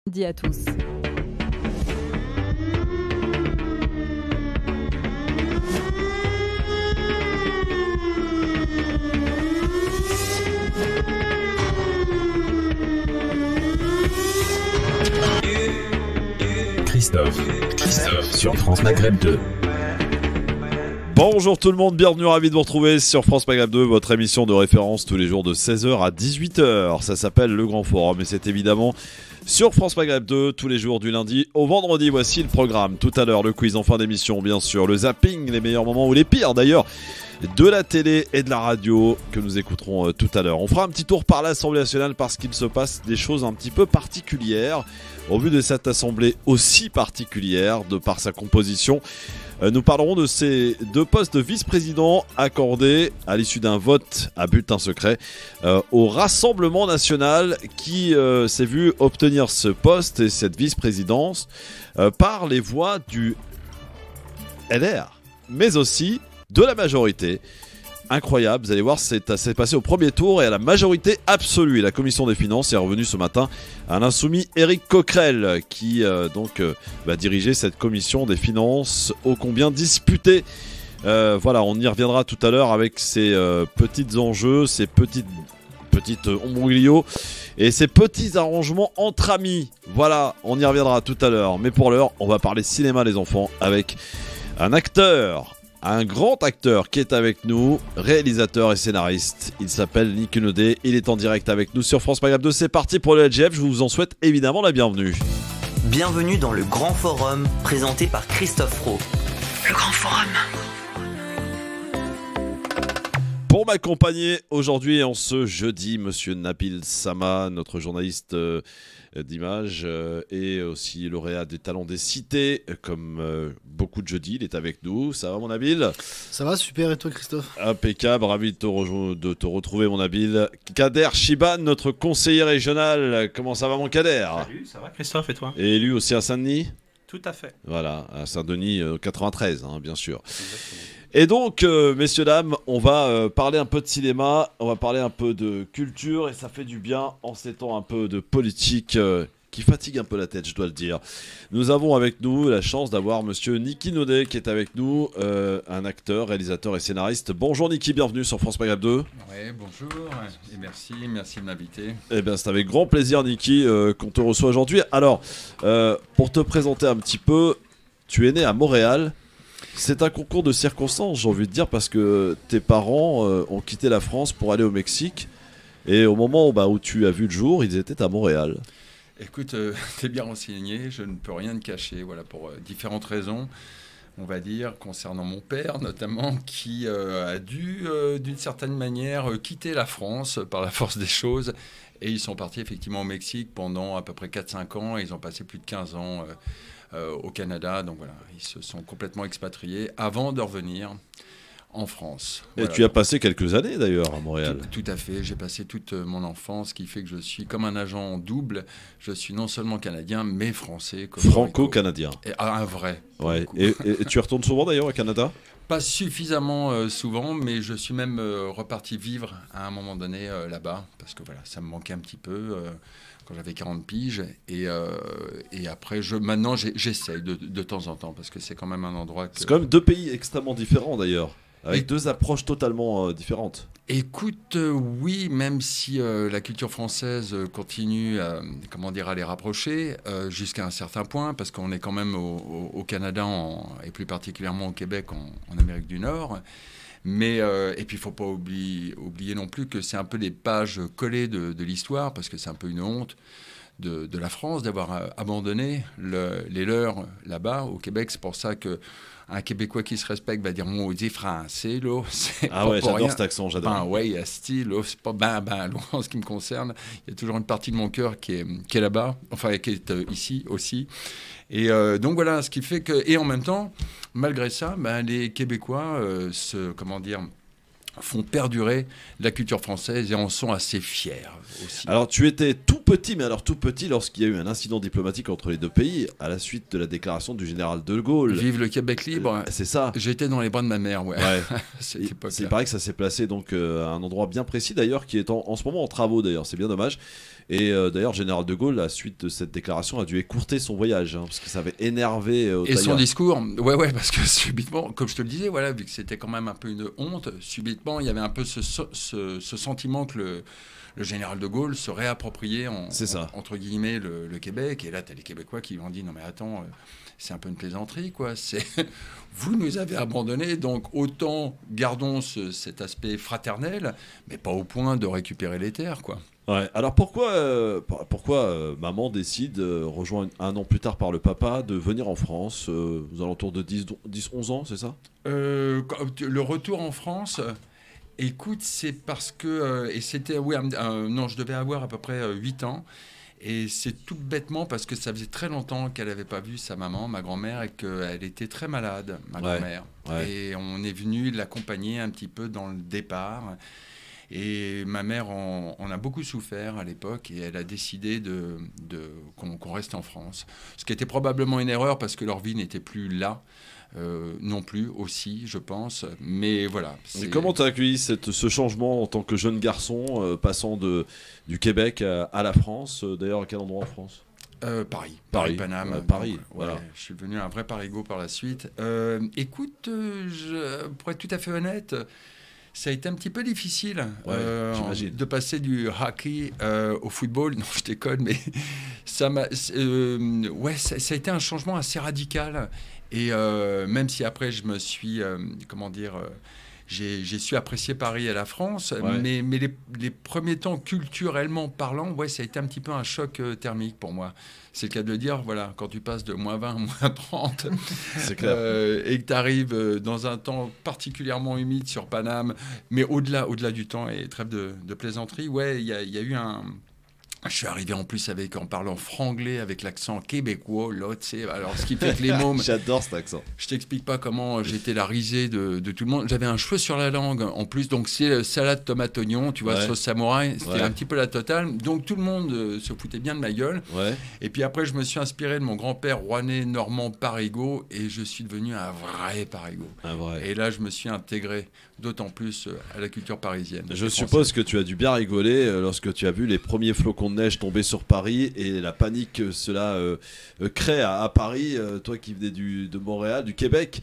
Dit à tous. Christophe sur France Maghreb 2. Bonjour tout le monde, bienvenue, ravi de vous retrouver sur France Maghreb 2, votre émission de référence tous les jours de 16h à 18h. Ça s'appelle Le Grand Forum et c'est évidemment sur France Maghreb 2 tous les jours du lundi au vendredi. Voici le programme. Tout à l'heure, le quiz en fin d'émission, bien sûr, le zapping, les meilleurs moments ou les pires d'ailleurs de la télé et de la radio que nous écouterons tout à l'heure. On fera un petit tour par l'Assemblée nationale parce qu'il se passe des choses un petit peu particulières au vu de cette assemblée aussi particulière de par sa composition. Nous parlerons de ces deux postes de vice-président accordés à l'issue d'un vote à bulletin secret au Rassemblement national qui s'est vu obtenir ce poste et cette vice-présidence par les voix du LR, mais aussi de la majorité. Incroyable, vous allez voir, c'est passé au premier tour et à la majorité absolue. Et la commission des finances est revenue ce matin à l'insoumis Éric Coquerel qui va diriger cette commission des finances ô combien disputée. Voilà, on y reviendra tout à l'heure avec ces petits enjeux, ces petites ombroglios et ces petits arrangements entre amis. Voilà, on y reviendra tout à l'heure. Mais pour l'heure, on va parler cinéma les enfants avec un grand acteur qui est avec nous, réalisateur et scénariste. Il s'appelle Niki Nodé. Il est en direct avec nous sur France Maghreb 2. C'est parti pour le LGF. Je vous en souhaite évidemment la bienvenue. Bienvenue dans le Grand Forum, présenté par Christophe Rowe. Le Grand Forum. Pour m'accompagner aujourd'hui en ce jeudi, monsieur Nabil Sama, notre journaliste d'image et aussi lauréat des talents des cités, comme beaucoup de jeudis, il est avec nous. Ça va mon Nabil ? Ça va, super, et toi Christophe ? Impeccable, ravi de te retrouver mon Nabil. Kader Chiban, notre conseiller régional, comment ça va mon Kader ? Salut, ça va Christophe et toi ? Et élu aussi à Saint-Denis ? Tout à fait. Voilà, à Saint-Denis 93, bien sûr. Exactement. Et donc, messieurs, dames, on va parler un peu de cinéma, on va parler un peu de culture, et ça fait du bien en ces temps un peu de politique qui fatigue un peu la tête, je dois le dire. Nous avons avec nous la chance d'avoir monsieur Niki Nodé qui est avec nous, un acteur, réalisateur et scénariste. Bonjour Niki, bienvenue sur France Maghreb 2. Oui, bonjour et merci de m'inviter. Eh bien, c'est avec grand plaisir Niki qu'on te reçoit aujourd'hui. Alors, pour te présenter un petit peu, tu es né à Montréal. C'est un concours de circonstances, j'ai envie de dire, parce que tes parents ont quitté la France pour aller au Mexique. Et au moment où tu as vu le jour, ils étaient à Montréal. Écoute, t'es bien renseigné, je ne peux rien te cacher, voilà, pour différentes raisons, on va dire, concernant mon père notamment, qui a dû, d'une certaine manière, quitter la France par la force des choses. Et ils sont partis effectivement au Mexique pendant à peu près 4-5 ans, et ils ont passé plus de 15 ans au Canada, donc voilà, ils se sont complètement expatriés avant de revenir en France. Et voilà. tu as passé quelques années d'ailleurs à Montréal. Tout à fait, j'ai passé toute mon enfance, ce qui fait que je suis comme un agent double. Je suis non seulement canadien, mais français. Franco-canadien. Et un vrai. Ouais. Et tu retournes souvent d'ailleurs au Canada ? Pas suffisamment souvent, mais je suis même reparti vivre à un moment donné là-bas, parce que voilà, ça me manquait un petit peu quand j'avais 40 piges. Et après, maintenant, j'essaye de temps en temps, parce que c'est quand même un endroit que... C'est quand même deux pays extrêmement différents d'ailleurs, avec deux approches totalement différentes. Écoute, oui, même si la culture française continue à les rapprocher jusqu'à un certain point, parce qu'on est quand même au Canada et plus particulièrement au Québec en Amérique du Nord. Mais, et puis il ne faut pas oublier non plus que c'est un peu des pages collées de l'histoire, parce que c'est un peu une honte de la France d'avoir abandonné les leurs là-bas au Québec. C'est pour ça que un Québécois qui se respecte va dire maudit français, là. Ah ouais, j'adore cet accent, j'adore. Ben ouais, asti, là, c'est pas ben, là, en ce qui me concerne. Il y a toujours une partie de mon cœur qui est là-bas, enfin, qui est ici aussi. Et donc voilà, ce qui fait que... Et en même temps, malgré ça, ben, les Québécois font perdurer la culture française et en sont assez fiers aussi. Alors tu étais tout petit, mais alors tout petit lorsqu'il y a eu un incident diplomatique entre les deux pays à la suite de la déclaration du général de Gaulle. Vive le Québec libre. C'est ça. J'étais dans les bras de ma mère, ouais. Il paraît que ça s'est placé donc à un endroit bien précis d'ailleurs qui est en ce moment en travaux d'ailleurs, c'est bien dommage. Et d'ailleurs, le général de Gaulle, à la suite de cette déclaration, a dû écourter son voyage, hein, parce que ça avait énervé Et son Ottaya. discours, ouais, parce que subitement, comme je te le disais, voilà, vu que c'était quand même un peu une honte, subitement, il y avait un peu ce sentiment que le général de Gaulle se réappropriait, C'est ça. entre guillemets, le Québec. Et là, tu as les Québécois qui lui ont dit, non mais attends, c'est un peu une plaisanterie, quoi. Vous nous avez abandonnés, donc autant gardons cet aspect fraternel, mais pas au point de récupérer les terres, quoi. Ouais. Alors pourquoi, maman décide, rejoint un an plus tard par le papa, de venir en France, aux alentours de 10-11 ans, c'est ça? Le retour en France, écoute, c'est parce que... et c'était, oui, non, je devais avoir à peu près 8 ans. Et c'est tout bêtement parce que ça faisait très longtemps qu'elle n'avait pas vu sa maman, ma grand-mère, et qu'elle était très malade, ma grand-mère. Ouais. Et on est venu l'accompagner un petit peu dans le départ. Et ma mère en a beaucoup souffert à l'époque et elle a décidé qu'on reste en France. Ce qui était probablement une erreur parce que leur vie n'était plus là. Non plus aussi, je pense. Mais voilà. Mais comment tu as accueilli ce changement en tant que jeune garçon, passant du Québec à la France? D'ailleurs, à quel endroit en France? Paris. Paris-Paname. Donc, Paris, ouais, voilà. je suis devenu un vrai parigo par la suite. Écoute, pour être tout à fait honnête, ça a été un petit peu difficile j'imagine. de passer du hockey au football. Non, je déconne, mais ça a été un changement assez radical. Et même si après, je me suis, j'ai su apprécier Paris et la France, mais les premiers temps, culturellement parlant, ça a été un petit peu un choc thermique pour moi. C'est le cas de le dire, voilà, quand tu passes de -20 à -30, C'est clair. et que tu arrives dans un temps particulièrement humide sur Paname, mais au-delà du temps, et trêve de plaisanterie, il y a eu un... Je suis arrivé en plus en parlant franglais avec l'accent québécois, là, tu sais. Alors, ce qui fait que les mômes... J'adore cet accent. Je t'explique pas comment j'étais la risée de tout le monde. J'avais un cheveu sur la langue en plus, donc c'est salade tomate oignon, tu vois, sauce samouraï, c'était un petit peu la totale. Donc tout le monde se foutait bien de ma gueule. Ouais. Et puis après, je me suis inspiré de mon grand-père rouennais, normand, parigot, et je suis devenu un vrai parigot. Un vrai. Et là, je me suis intégré d'autant plus à la culture parisienne. Je suppose que tu as dû bien rigoler lorsque tu as vu les premiers flocons de neige tomber sur Paris et la panique que cela crée à Paris, toi qui venais de Montréal, du Québec,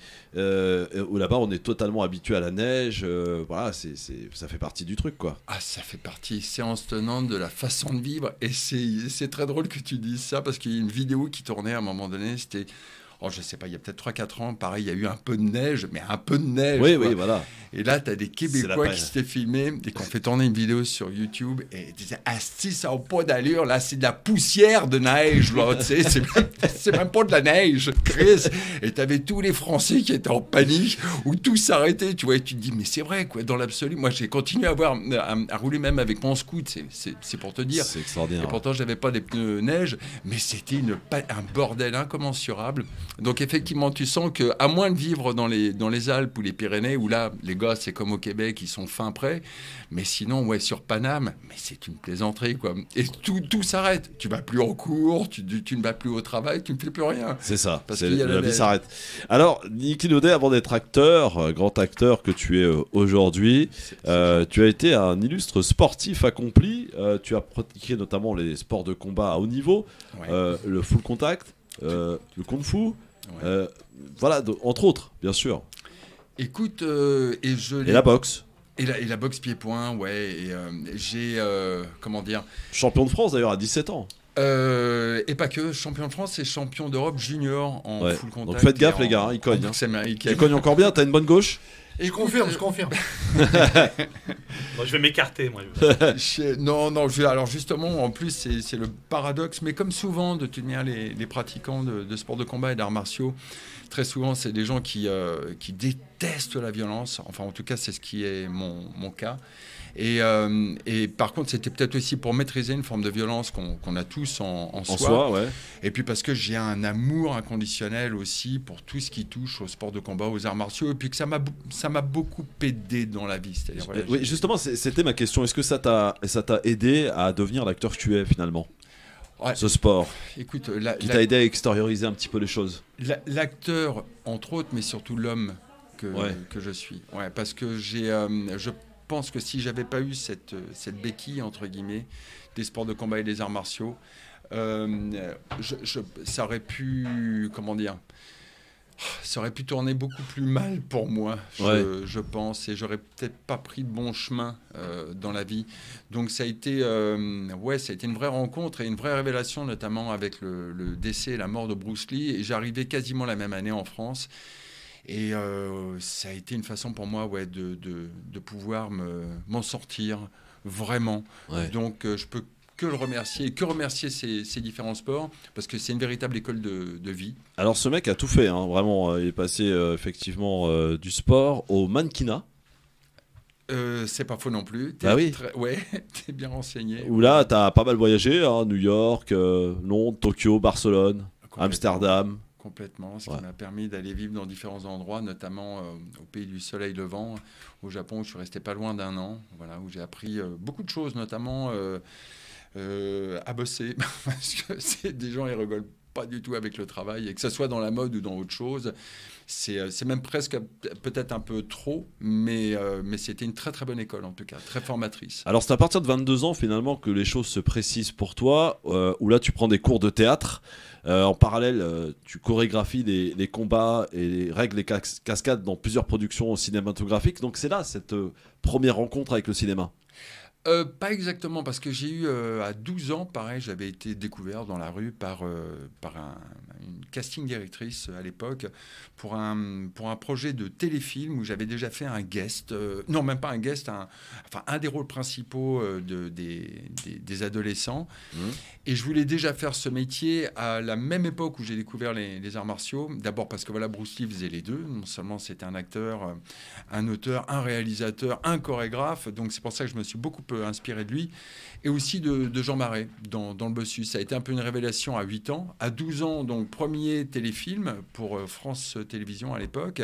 où là-bas on est totalement habitué à la neige, voilà, ça fait partie du truc, quoi. Ah, ça fait partie séance tenante de la façon de vivre, et c'est très drôle que tu dises ça, parce qu'il y a une vidéo qui tournait à un moment donné, c'était... Oh, je sais pas, il y a peut-être 3-4 ans, pareil, il y a eu un peu de neige, mais un peu de neige. Oui, quoi. oui, voilà. Et là, tu as des Québécois qui s'étaient filmés et qui ont fait tourner une vidéo sur YouTube et ils disaient « Asti, ça n'a pas d'allure, là, c'est de la poussière de neige, là, tu sais, c'est même pas de la neige, Chris. » Et tu avais tous les Français qui étaient en panique, où tout s'arrêtait, tu vois, et tu te dis « Mais c'est vrai, quoi, dans l'absolu. » Moi, j'ai continué à rouler même avec mon scoot, c'est pour te dire. C'est extraordinaire. Et pourtant, j'avais pas des pneus neige, mais c'était un bordel incommensurable. Donc effectivement, tu sens qu'à moins de vivre dans les Alpes ou les Pyrénées, où là, les gars, c'est comme au Québec, ils sont fin prêts. Mais sinon, sur Paname, mais c'est une plaisanterie, quoi. Et tout s'arrête. Tu vas plus en cours, tu ne vas plus au travail, tu ne fais plus rien. C'est ça, Parce qu'il y a la la vie neige. s'arrête. Alors, Niki Laudet, avant d'être acteur, grand acteur que tu es aujourd'hui, tu as été un illustre sportif accompli. Tu as pratiqué notamment les sports de combat à haut niveau, Ouais. le full contact, le kung-fu, voilà, entre autres, bien sûr. Écoute, Et la boxe. Et la boxe pied-point, et j'ai, comment dire... Champion de France d'ailleurs à 17 ans. Et pas que, champion de France et champion d'Europe junior en full contact. Donc faites gaffe et les gars, ils cognent. en boxe américaine. Tu cognes encore bien, t'as une bonne gauche. Je confirme, je confirme. Bon, je vais m'écarter, moi. Non, alors justement, en plus, c'est le paradoxe, mais comme souvent, de toute manière, les pratiquants de sports de combat et d'arts martiaux, très souvent, c'est des gens qui détestent la violence. Enfin, en tout cas, c'est ce qui est mon cas. Et par contre, c'était peut-être aussi pour maîtriser une forme de violence qu'on a tous en soi. Ouais. Et puis parce que j'ai un amour inconditionnel aussi pour tout ce qui touche au sport de combat, aux arts martiaux, et puis que ça m'a beaucoup aidé dans la vie. C'est-à-dire, voilà, Oui, justement, c'était ma question. Est-ce que ça t'a aidé à devenir l'acteur que tu es finalement, ce sport, écoute, qui t'a aidé à extérioriser un petit peu les choses? l'acteur, entre autres, mais surtout l'homme que je suis. Ouais, parce que je pense que si j'avais pas eu cette béquille, entre guillemets, des sports de combat et des arts martiaux. Ça aurait pu, comment dire, ça aurait pu tourner beaucoup plus mal pour moi, je pense, et j'aurais peut-être pas pris le bon chemin dans la vie. Donc ça a été une vraie rencontre et une vraie révélation, notamment avec le décès et la mort de Bruce Lee. Et j'arrivais quasiment la même année en France. Et ça a été une façon pour moi de pouvoir m'en sortir vraiment. Ouais. Donc je peux que le remercier, que remercier ces différents sports, parce que c'est une véritable école de vie. Alors ce mec a tout fait, hein, vraiment, il est passé effectivement du sport au mannequinat. C'est pas faux non plus. T'es bien renseigné. Où là, t'as pas mal voyagé, hein, New York, Londres, Tokyo, Barcelone, Amsterdam. Complètement, ce qui m'a permis d'aller vivre dans différents endroits, notamment au pays du soleil levant, au Japon, où je suis resté pas loin d'1 an, voilà, où j'ai appris beaucoup de choses, notamment à bosser, parce que c'est des gens, ils rigolent pas du tout avec le travail, et que ce soit dans la mode ou dans autre chose, c'est même presque peut-être un peu trop, mais c'était une très très bonne école en tout cas, très formatrice. Alors c'est à partir de 22 ans finalement que les choses se précisent pour toi, où là tu prends des cours de théâtre, en parallèle tu chorégraphies les combats et les règles les cascades dans plusieurs productions cinématographiques, donc c'est là cette première rencontre avec le cinéma. Pas exactement, parce que j'ai eu à 12 ans, pareil, j'avais été découvert dans la rue par une casting directrice à l'époque pour un projet de téléfilm où j'avais déjà fait un guest, non même pas un guest, un des rôles principaux des adolescents. Et je voulais déjà faire ce métier à la même époque où j'ai découvert les arts martiaux. D'abord parce que voilà, Bruce Lee faisait les deux. Non seulement c'était un acteur, un auteur, un réalisateur, un chorégraphe. Donc c'est pour ça que je me suis beaucoup inspiré de lui. Et aussi de Jean Marais dans le Bossus. Ça a été un peu une révélation à 8 ans. À 12 ans, donc premier téléfilm pour France Télévisions à l'époque.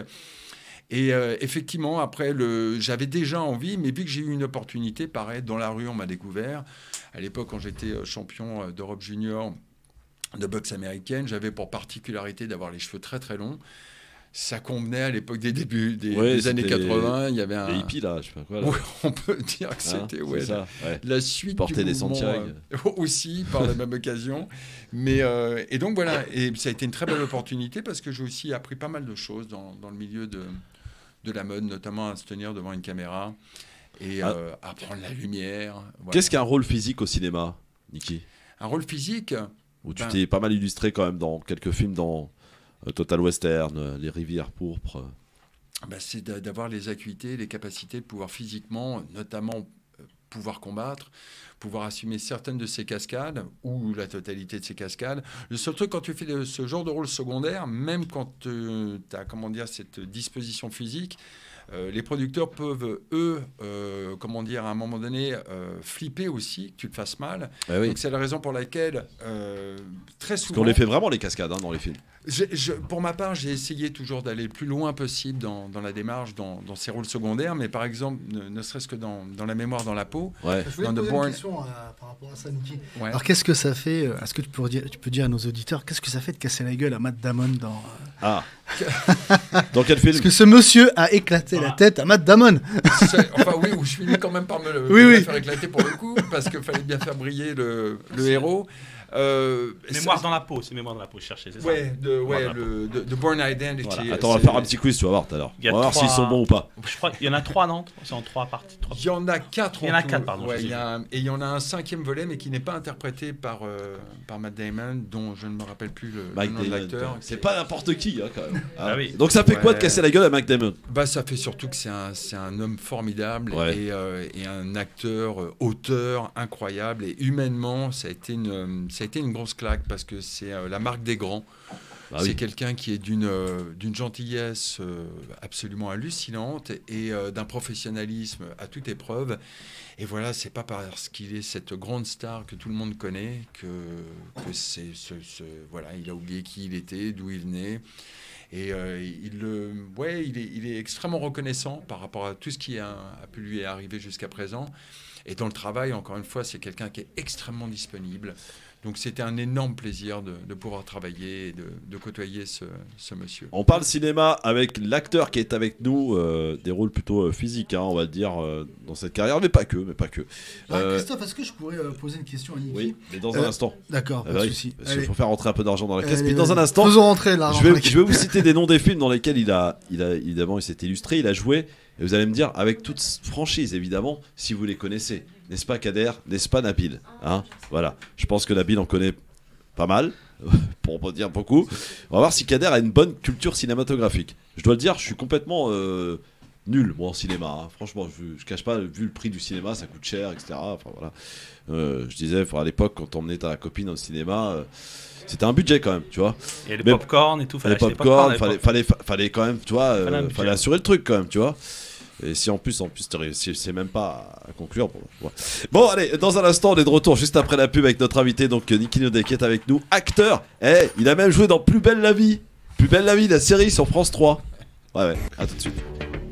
Et effectivement, après, j'avais déjà envie, mais vu que j'ai eu une opportunité, pareil, dans la rue, on m'a découvert. À l'époque, quand j'étais champion d'Europe junior de boxe américaine, j'avais pour particularité d'avoir les cheveux très très longs. Ça convenait à l'époque des débuts des années 80. Il y avait un... Les hippies, là, je sais pas quoi. Là. Ouais, on peut dire que c'était la suite porter du des mouvement aussi, par la même occasion. Mais, et donc voilà, et ça a été une très belle opportunité parce que j'ai aussi appris pas mal de choses dans le milieu de la mode, notamment à se tenir devant une caméra et apprendre la lumière. Voilà. Qu'est-ce qu'un rôle physique au cinéma, Niki ? Un rôle physique où tu t'es pas mal illustré quand même dans quelques films, dans Total Western, Les Rivières Pourpres. C'est d'avoir les acuités, les capacités de pouvoir physiquement, notamment pouvoir combattre, pouvoir assumer certaines de ces cascades ou la totalité de ces cascades. Le seul truc quand tu fais ce genre de rôle secondaire, même quand tu as cette disposition physique, les producteurs peuvent, eux, à un moment donné, flipper aussi, que tu te fasses mal. Oui. Donc c'est la raison pour laquelle, très souvent... Parce qu'on les fait vraiment, les cascades, dans les films. Pour ma part, j'ai essayé toujours d'aller le plus loin possible dans la démarche, dans ces rôles secondaires, mais par exemple, ne serait-ce que dans La mémoire dans la peau. Ouais. Je voulais te poser une question par rapport à ça, Niki. Ouais. Alors qu'est-ce que ça fait, est-ce que tu peux dire à nos auditeurs, qu'est-ce que ça fait de casser la gueule à Matt Damon dans... Ah dans quel film? Parce que ce monsieur a éclaté la tête à Matt Damon. Enfin oui, je finis quand même par me faire éclater pour le coup, parce qu'il fallait bien faire briller le héros. Mémoire dans la peau, c'est Mémoire dans la peau, cherchez, c'est ça? De Bourne Identity. Voilà. Attends, on va faire un petit quiz, tu vas voir tout à l'heure. On va voir s'ils sont bons ou pas. Je crois qu'il y en a 3, non? C'est en 3 parties. Il y en a 4. Il y en a 4, pardon. Ouais, et il y en a un 5e volet, mais qui n'est pas interprété par Matt Damon, dont je ne me rappelle plus le nom de l'acteur. C'est pas n'importe qui, quand même. Ah oui. Donc ça fait quoi de casser la gueule à Matt Damon? Ça fait surtout que c'est un homme formidable et un acteur, auteur incroyable. Et humainement, ça a été une grosse claque parce que c'est la marque des grands. C'est quelqu'un qui est d'une gentillesse absolument hallucinante et d'un professionnalisme à toute épreuve. Et voilà, c'est pas parce qu'il est cette grande star que tout le monde connaît que il a oublié qui il était, d'où il venait. Et il est extrêmement reconnaissant par rapport à tout ce qui a pu lui arriver jusqu'à présent. Et dans le travail, encore une fois, c'est quelqu'un qui est extrêmement disponible. Donc c'était un énorme plaisir de pouvoir travailler et de côtoyer ce monsieur. On parle cinéma avec l'acteur qui est avec nous, des rôles plutôt physiques, hein, on va le dire, dans cette carrière, mais pas que. Christophe, est-ce que je pourrais poser une question à Niki? Oui, mais dans un instant. D'accord, pas de souci. Il faut faire rentrer un peu d'argent dans la caisse. Mais dans un instant, faisons rentrer l'argent. Je vais vous citer des noms des films dans lesquels évidemment, il s'est illustré, il a joué. Et vous allez me dire, avec toute franchise, évidemment, si vous les connaissez. N'est-ce pas, Kader? N'est-ce pas, Nabil, hein? Voilà. Je pense que Nabil en connaît pas mal, pour pas dire beaucoup. On va voir si Kader a une bonne culture cinématographique. Je dois le dire, je suis complètement nul, moi, en cinéma. Hein. Franchement, je cache pas, vu le prix du cinéma, ça coûte cher, etc. Enfin, voilà. Je disais, à l'époque, quand on emmenait ta copine au cinéma... c'était un budget quand même, tu vois. Et les popcorn et tout, fallait fallait quand même, tu vois, fallait assurer le truc quand même, tu vois. Et si en plus c'est même pas à conclure. Bon, allez, dans un instant, on est de retour juste après la pub avec notre invité, donc Niki Naudet qui est avec nous, acteur. Il a même joué dans Plus belle la vie. Plus belle la vie, la série sur France 3. Ouais, à tout de suite.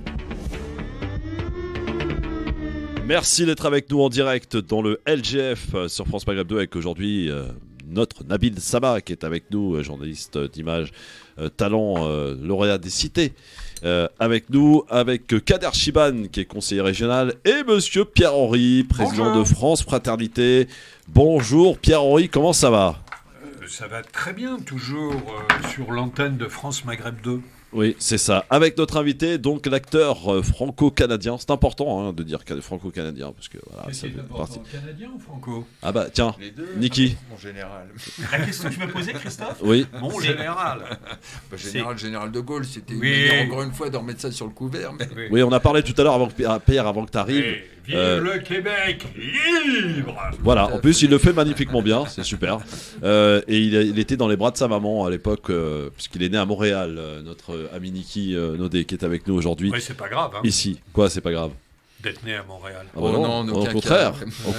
Merci d'être avec nous en direct dans le LGF sur France Maghreb 2 avec aujourd'hui notre Nabil Sama qui est avec nous, journaliste d'image, talent, lauréat des cités. Avec nous, avec Kader Chiban qui est conseiller régional et monsieur Pierre-Henri, président de France Fraternité. Bonjour Pierre-Henri, comment ça va? Ça va très bien, toujours sur l'antenne de France Maghreb 2. Oui, c'est ça. Avec notre invité, donc l'acteur franco-canadien. C'est important de dire franco-canadien parce que voilà, ça fait partie. Canadien ou franco? Ah bah tiens, Les deux, Niki. Mon général. La question que je me posais, Christophe? Oui. Mon général. Général de Gaulle, c'était Oui. une manière, encore une fois, de remettre ça sur le couvert. Mais... Oui, on a parlé tout à l'heure avant que tu arrives. Vive le Québec libre. Voilà, en plus il le fait magnifiquement bien, c'est super. Et il était dans les bras de sa maman à l'époque, puisqu'il est né à Montréal, notre ami Niki Naudet qui est avec nous aujourd'hui. Oui, c'est pas grave. Hein, ici, quoi, c'est pas grave d'être né à Montréal. Ah bah non, au contraire.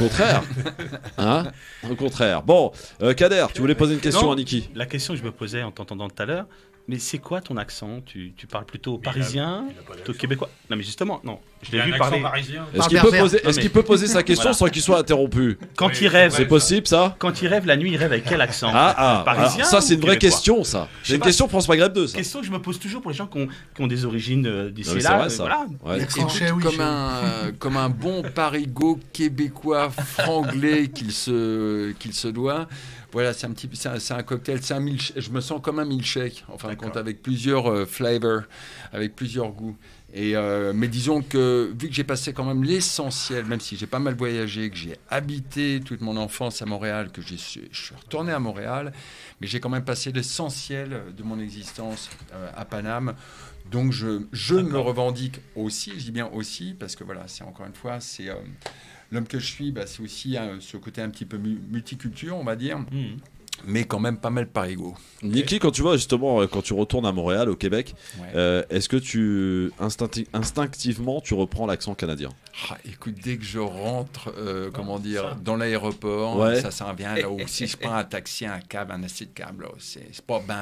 Hein, au contraire. Bon, Kader, tu voulais poser une question à Niki? La question que je me posais en t'entendant tout à l'heure, mais c'est quoi ton accent? Tu parles plutôt parisien, plutôt québécois? Non mais justement, non. Je l'ai vu parler parisien. Est-ce qu'il peut poser sa question sans qu'il soit interrompu? Quand il rêve, c'est possible ça? Quand il rêve la nuit, il rêve avec quel accent? Parisien. Ça c'est une vraie question, ça. C'est une question France Maghreb 2. Question que je me pose toujours pour les gens qui ont des origines d'ici et là. Vrai, voilà. Ouais. Comme un bon parigot québécois franglais qu'il se doit. Voilà, c'est un cocktail, je me sens comme un milkshake, en fin de compte, avec plusieurs flavors, avec plusieurs goûts. Mais disons que, vu que j'ai passé quand même l'essentiel, même si j'ai pas mal voyagé, que j'ai habité toute mon enfance à Montréal, que je suis retourné à Montréal, mais j'ai quand même passé l'essentiel de mon existence à Paname. Donc je me revendique aussi, je dis bien aussi, parce que voilà, c'est encore une fois, c'est... l'homme que je suis, c'est aussi ce côté un petit peu multiculture, on va dire, mais quand même pas mal parigot. Niki, quand tu vois justement, quand tu retournes à Montréal, au Québec, est-ce que instinctivement, tu reprends l'accent canadien? Écoute, dès que je rentre, dans l'aéroport, ça vient là où si je prends un taxi, un cab, un acide cab, là, c'est pas ben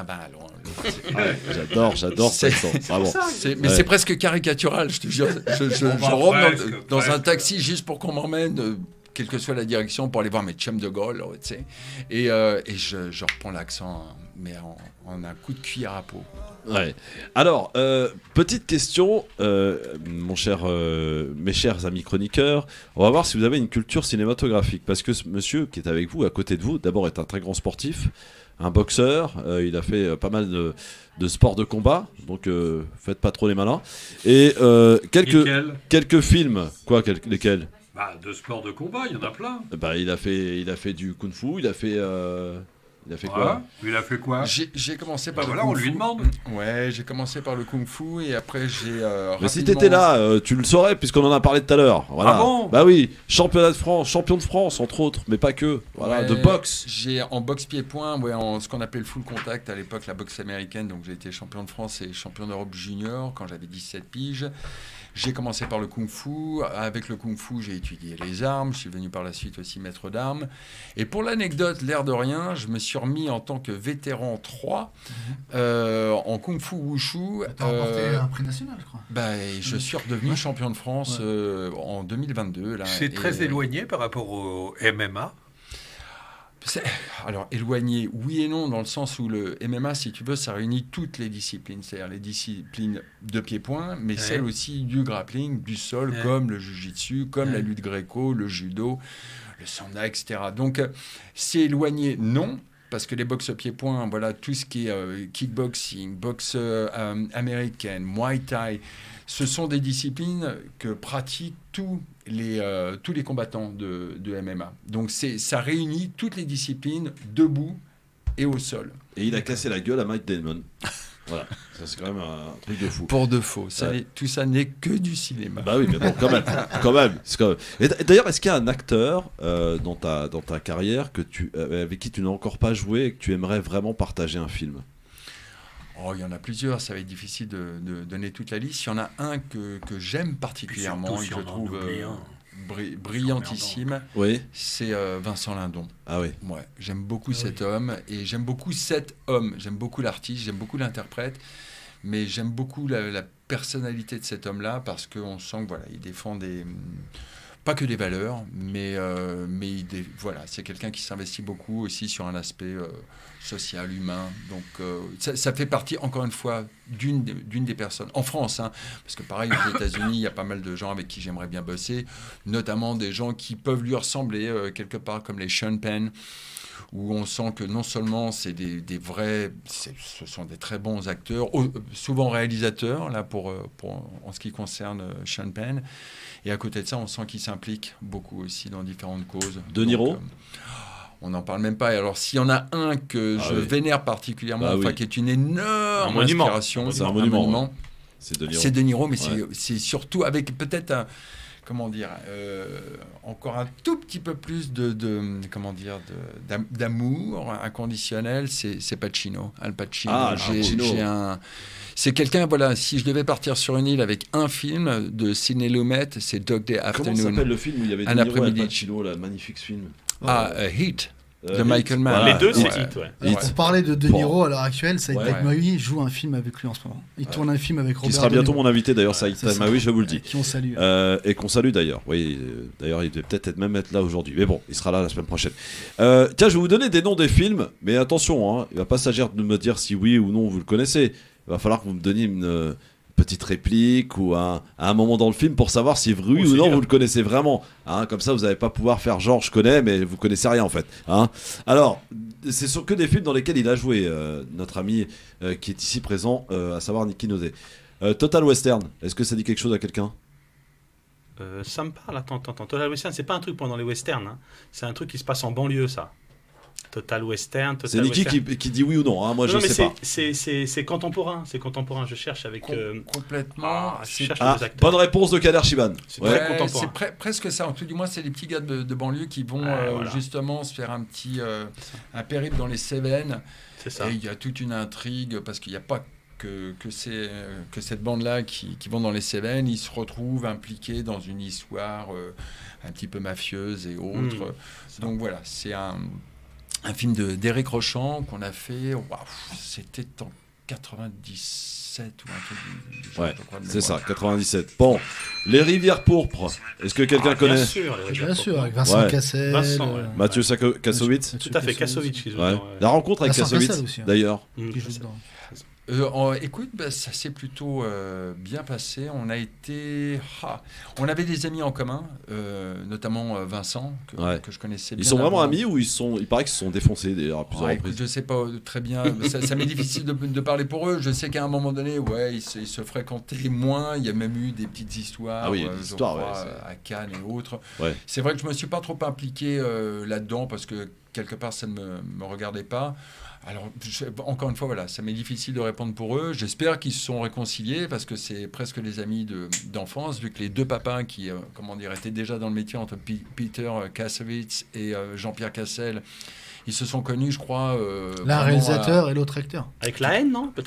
J'adore cet accent. Mais c'est presque caricatural, je te jure. Je rentre dans un taxi juste pour qu'on m'emmène, quelle que soit la direction, pour aller voir mes chums de Gaulle, tu sais. Et je reprends l'accent, mais en un coup de cuillère à peau. Ouais. Alors, petite question, mes chers amis chroniqueurs, on va voir si vous avez une culture cinématographique, parce que ce monsieur qui est avec vous, à côté de vous, d'abord est un très grand sportif, un boxeur, il a fait pas mal de sports de combat, donc faites pas trop les malins, et quelques films, lesquels? De sports de combat, il y en a plein. Il a fait du kung-fu, il a fait quoi? Il a fait quoi? J'ai commencé par le kung-fu. On lui demande. Ouais, j'ai commencé par le kung-fu et après j'ai. Mais si t'étais là, tu le saurais puisqu'on en a parlé tout à l'heure. Voilà. Ah bon? Bah oui, champion de France entre autres, mais pas que. Voilà, de boxe. J'ai en boxe pied-point, en ce qu'on appelait le full contact à l'époque, la boxe américaine. Donc j'ai été champion de France et champion d'Europe junior quand j'avais 17 piges. J'ai commencé par le kung-fu. Avec le kung-fu, j'ai étudié les armes. Je suis venu par la suite aussi maître d'armes. Et pour l'anecdote, l'air de rien, je me suis remis en tant que vétéran 3 en kung-fu wushu. Tu as remporté un prix national, je crois. Je suis redevenu champion de France en 2022. Là, c'est très éloigné par rapport au MMA. Alors, éloigné, oui et non, dans le sens où le MMA, si tu veux, ça réunit toutes les disciplines, c'est-à-dire les disciplines de pied-point, mais celles aussi du grappling, du sol, comme le jiu-jitsu, comme la lutte gréco, le judo, le sambo, etc. Donc, c'est éloigné, non, parce que les boxes pied-point, voilà, tout ce qui est kickboxing, boxe américaine, muay thai, ce sont des disciplines que pratiquent tous les combattants de MMA. Donc ça réunit toutes les disciplines debout et au sol. Et il a cassé la gueule à Mike Damon. Voilà, ça c'est quand même un truc de fou. Pour de faux. Tout ça n'est que du cinéma. Bah oui, mais bon, quand même. C'est quand même. Et d'ailleurs, est-ce qu'il y a un acteur dans ta carrière avec qui tu n'as encore pas joué et que tu aimerais vraiment partager un film ? Oh, il y en a plusieurs, ça va être difficile de donner toute la liste. Il y en a un que j'aime particulièrement et que je trouve brillantissime. Oui. C'est Vincent Lindon. Ah oui. Ouais, j'aime beaucoup cet homme et j'aime beaucoup cet homme. J'aime beaucoup l'artiste, j'aime beaucoup l'interprète, mais j'aime beaucoup la personnalité de cet homme-là parce qu'on sent que voilà, il défend pas que des valeurs, mais voilà, c'est quelqu'un qui s'investit beaucoup aussi sur un aspect social, humain. Donc ça fait partie, encore une fois, d'une des personnes. En France, hein, parce que pareil, aux États-Unis, il y a pas mal de gens avec qui j'aimerais bien bosser, notamment des gens qui peuvent lui ressembler quelque part, comme les Sean Penn, où on sent que non seulement c'est des vrais, ce sont des très bons acteurs, souvent réalisateurs, là, en ce qui concerne Sean Penn. Et à côté de ça, on sent qu'il s'implique beaucoup aussi dans différentes causes. De Niro on n'en parle même pas. Et alors, s'il y en a un que je vénère particulièrement, qui est une énorme inspiration, c'est un monument. C'est De Niro, mais c'est surtout avec peut-être un... Comment dire, encore un tout petit peu plus d'amour inconditionnel, c'est Pacino, Al Pacino. C'est quelqu'un, voilà, si je devais partir sur une île avec un film de Sidney Lumet, c'est Dog Day Afternoon. Comment s'appelle le film où il y avait De Niro et Al Pacino, là, magnifique film. Heat. De Michael Mann. Les deux, c'est Heat, ouais. Pour parler de De Niro à l'heure actuelle, Saïd Taghmaoui joue un film avec lui en ce moment. Il tourne un film avec Robert. Qui sera bientôt mon invité d'ailleurs, Saïd Taghmaoui, je vous le dis. Qui on salue. Et qu'on salue d'ailleurs. Oui, d'ailleurs, il devait peut-être même être là aujourd'hui. Mais bon, il sera là la semaine prochaine. Tiens, je vais vous donner des noms des films, mais attention, hein, il ne va pas s'agir de me dire si oui ou non vous le connaissez. Il va falloir que vous me donniez une petite réplique ou à un moment dans le film pour savoir si oui ou non vous le connaissez vraiment. Hein, comme ça, vous n'allez pas pouvoir faire genre je connais, mais vous connaissez rien en fait. Hein. Alors, c'est que des films dans lesquels il a joué, notre ami qui est ici présent, à savoir Niki Nosé. Total Western, est-ce que ça dit quelque chose à quelqu'un ? Ça me parle, attends. Total Western, c'est pas un truc pendant les westerns. Hein. C'est un truc qui se passe en banlieue, ça. Total Western. C'est Niki qui dit oui ou non, hein. Moi je sais pas. C'est contemporain, je cherche avec... complètement. Bonne réponse de Kader Shiban. C'est très contemporain. C'est presque ça, tout du moins c'est les petits gars de banlieue qui vont justement se faire un périple dans les Cévennes. C'est ça. Et il y a toute une intrigue, parce qu'il n'y a pas que cette bande-là qui vont dans les Cévennes, ils se retrouvent impliqués dans une histoire un petit peu mafieuse et autres. Donc voilà, c'est un film d'Éric Rochant qu'on a fait, c'était en 97 ou un truc du genre, je crois, c'est ça, 97. Bon, Les Rivières Pourpres, est-ce que quelqu'un connaît ? Bien sûr, avec Vincent Cassel, Mathieu Kassovitz. Tout à fait, Kassovitz qui joue dedans. La rencontre avec Kassovitz, d'ailleurs. Qui joue dedans. Écoute, ça s'est plutôt bien passé. On avait des amis en commun, notamment Vincent, que je connaissais bien. Ils sont vraiment amis ou il paraît qu'ils se sont défoncés d'ailleurs à plusieurs reprises. Je ne sais pas très bien, ça m'est difficile de parler pour eux. Je sais qu'à un moment donné, ils se fréquentaient moins. Il y a même eu des petites histoires, à Cannes et autres. Ouais. C'est vrai que je ne me suis pas trop impliqué là-dedans parce que quelque part, ça ne me regardait pas. Alors, encore une fois, voilà, ça m'est difficile de répondre pour eux. J'espère qu'ils se sont réconciliés parce que c'est presque les amis d'enfance, vu que les deux papas qui, étaient déjà dans le métier entre Peter Kassovitz et Jean-Pierre Cassel, ils se sont connus, je crois. L'un réalisateur et l'autre acteur. Avec La Haine, non ? Peut-être, non ?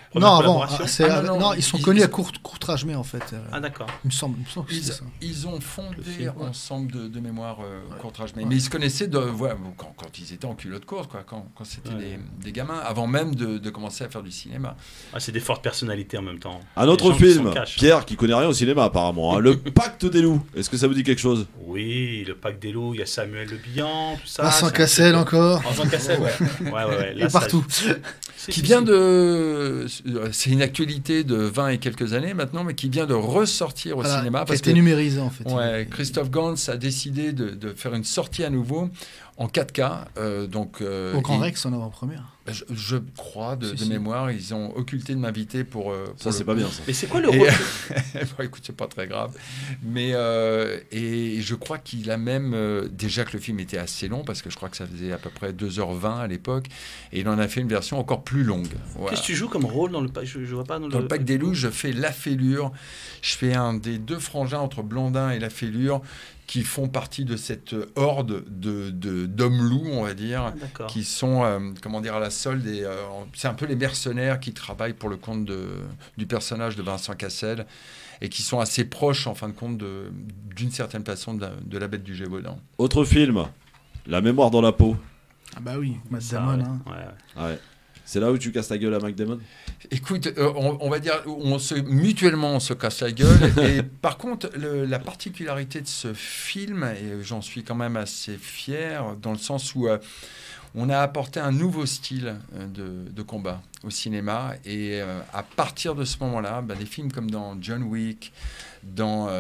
Non, avant. collaboration. Non, ils sont connus à Courtrage, mais en fait. Ah, d'accord. Il me semble que c'est ça. Ils ont Le fondé film, ouais. ensemble de mémoire Courtrage, mais ils se connaissaient quand ils étaient en culotte courte, quoi, quand c'était des gamins, avant même de commencer à faire du cinéma. Ah, c'est des fortes personnalités en même temps. Un autre Des gens qui film, s'en cachent. Pierre, qui connaît rien au cinéma apparemment, hein, Le Pacte des loups. Est-ce que ça vous dit quelque chose? Oui, le Pacte des loups, il y a Samuel Le Bihan, tout ça. Vincent c'est un Cassel truc- encore. Vincent Cassel, ouais. Ouais. Et Là, ça- partout. Qui vient de... C'est une actualité de 20 et quelques années maintenant, mais qui vient de ressortir au Voilà, cinéma. qui a Parce été que numérisé en fait. ouais, Christophe Gans a décidé de faire une sortie à nouveau en 4K. Au Grand Rex en avant-première. Je crois, de Si. mémoire, ils ont occulté de m'inviter pour Ça, c'est le pas coup. bien ça. Mais c'est quoi le Et- rôle Bon, écoute, c'est pas très grave. Mais et je crois qu'il a même déjà que le film était assez long parce que je crois que ça faisait à peu près 2h20 à l'époque et il en a fait une version encore plus longue. Voilà. Qu'est-ce que tu joues comme rôle dans le Pacte? Je vois pas dans Dans le Pacte des loups, je fais la fêlure. Je fais un des deux frangins entre Blondin et la fêlure qui font partie de cette horde d'hommes loups, on va dire. Ah, d'accord. Qui sont, comment dire, à la solde. C'est un peu les mercenaires qui travaillent pour le compte du personnage de Vincent Cassel et qui sont assez proches, en fin de compte, d'une certaine façon, de la bête du Gévaudan. Autre film, La mémoire dans la peau. Ah bah oui, Matt Ça, Damon. ouais. Hein. Ouais. Ouais. C'est là où tu casses ta gueule à Matt Damon? Écoute, on va dire, mutuellement, on se casse la gueule. Et par contre, la particularité de ce film, et j'en suis quand même assez fier, dans le sens où on a apporté un nouveau style de combat au cinéma. Et à partir de ce moment-là, des films comme dans John Wick, dans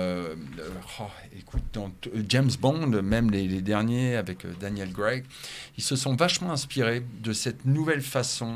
James Bond, même les derniers avec Daniel Craig, ils se sont vachement inspirés de cette nouvelle façon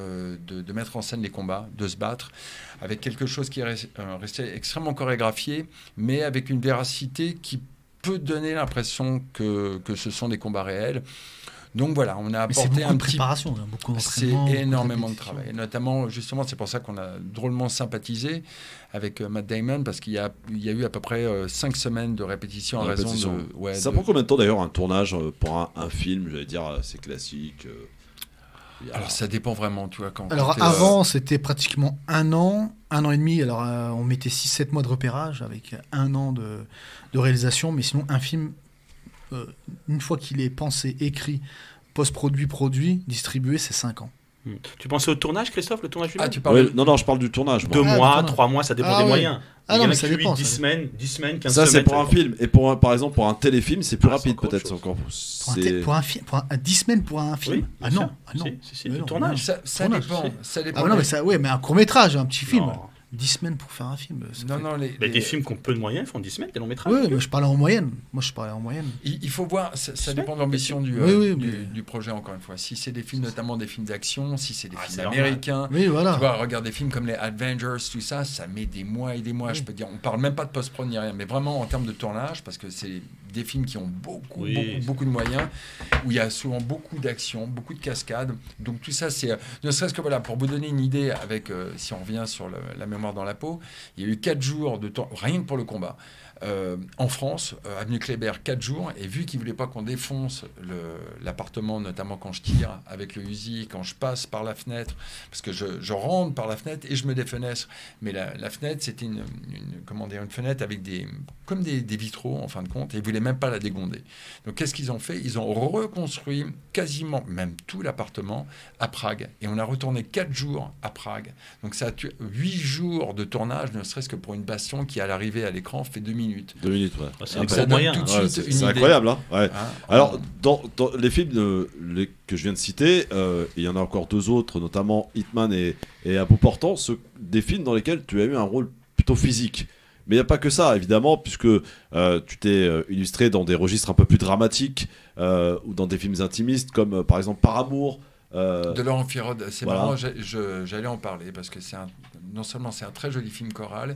de mettre en scène les combats, de se battre, avec quelque chose qui est resté extrêmement chorégraphié, mais avec une véracité qui peut donner l'impression que ce sont des combats réels. Donc voilà, on a Mais c'est apporté beaucoup un de petit... préparation, hein, beaucoup C'est d'entraînement. beaucoup énormément de répétition. travail. Et notamment, justement, c'est pour ça qu'on a drôlement sympathisé avec Matt Damon, parce qu'il y a eu à peu près 5 semaines de répétition à raison Répétition. de... ouais, Ça de- prend combien de temps d'ailleurs un tournage pour un film? J'allais dire, c'est classique. Alors ça dépend vraiment, tu vois. Alors t'es, avant, c'était pratiquement un an et demi. Alors on mettait 6-7 mois de repérage avec un an de réalisation. Mais sinon, un film, une fois qu'il est pensé, écrit, post-produit, produit, distribué, c'est 5 ans. Tu pensais au tournage, Christophe, le tournage lui-même? tu parles Ouais, de- non, je parle du tournage. moi. 2 Ah, mois, le tournage. 3 mois, ça dépend Ah, des ouais. moyens. Ah, Il y non, en mais a ça qui dépend, 10 ça semaines, 10 semaines, 15 Ça, semaines. c'est pour un film. Et par exemple, pour un téléfilm, c'est plus Ah, c'est rapide encore peut-être. autre C'est encore. Pour un film, 10 semaines pour un film. Oui, Ah bien non, sûr. ah non. Si, Mais le non, tournage. Ça Tournage, dépend. c'est- Ça dépend. Ah non, mais ça, ouais, mais un court métrage, un petit film. Non. 10 semaines pour faire un film. ça Non, fait- non, Des films qui ont peu de moyens font 10 semaines, des longs métrages. Oui, mais je parlais en moyenne. Moi, je parlais en moyenne. Il faut voir, ça dépend de l'ambition du projet, encore une fois. Si c'est des films, notamment des films d'action, si c'est des Ah, films c'est normal. américains, Oui, voilà. tu vois, regarde des films comme les Avengers, tout ça, ça met des mois et des mois, je peux dire. On parle même pas de post-prod ni rien, mais vraiment en termes de tournage, parce que c'est des films qui ont beaucoup de moyens, où il y a souvent beaucoup d'action, beaucoup de cascades. Donc tout ça, c'est ne serait-ce que voilà, pour vous donner une idée, avec si on revient sur la mémoire dans la peau, il y a eu 4 jours de temps, rien que pour le combat. En France, avenue Kléber, 4 jours, et vu qu'ils ne voulaient pas qu'on défonce l'appartement, notamment quand je tire avec le Uzi, quand je passe par la fenêtre, parce que je rentre par la fenêtre et je me défenêtre. Mais la fenêtre, c'était une fenêtre avec comme des vitraux, en fin de compte, et ils ne voulaient même pas la dégonder. Donc qu'est-ce qu'ils ont fait? Ils ont reconstruit quasiment, même tout l'appartement, à Prague. Et on a retourné 4 jours à Prague. Donc ça a tué 8 jours de tournage, ne serait-ce que pour une baston qui, à l'arrivée à l'écran, fait 2 minutes. 2 minutes, ouais. Ah, c'est Donc des ça gros donne moyens. tout de Ouais, suite c'est une idée. incroyable, hein. Ouais. Hein, Alors, dans les films que je viens de citer, il y en a encore 2 autres, notamment Hitman et À bout portant, des films dans lesquels tu as eu un rôle plutôt physique. Mais il n'y a pas que ça, évidemment, puisque tu t'es illustré dans des registres un peu plus dramatiques ou dans des films intimistes, comme par exemple Par amour. de Laurent Firod, c'est voilà. marrant, j'allais en parler, parce que non seulement c'est un très joli film choral,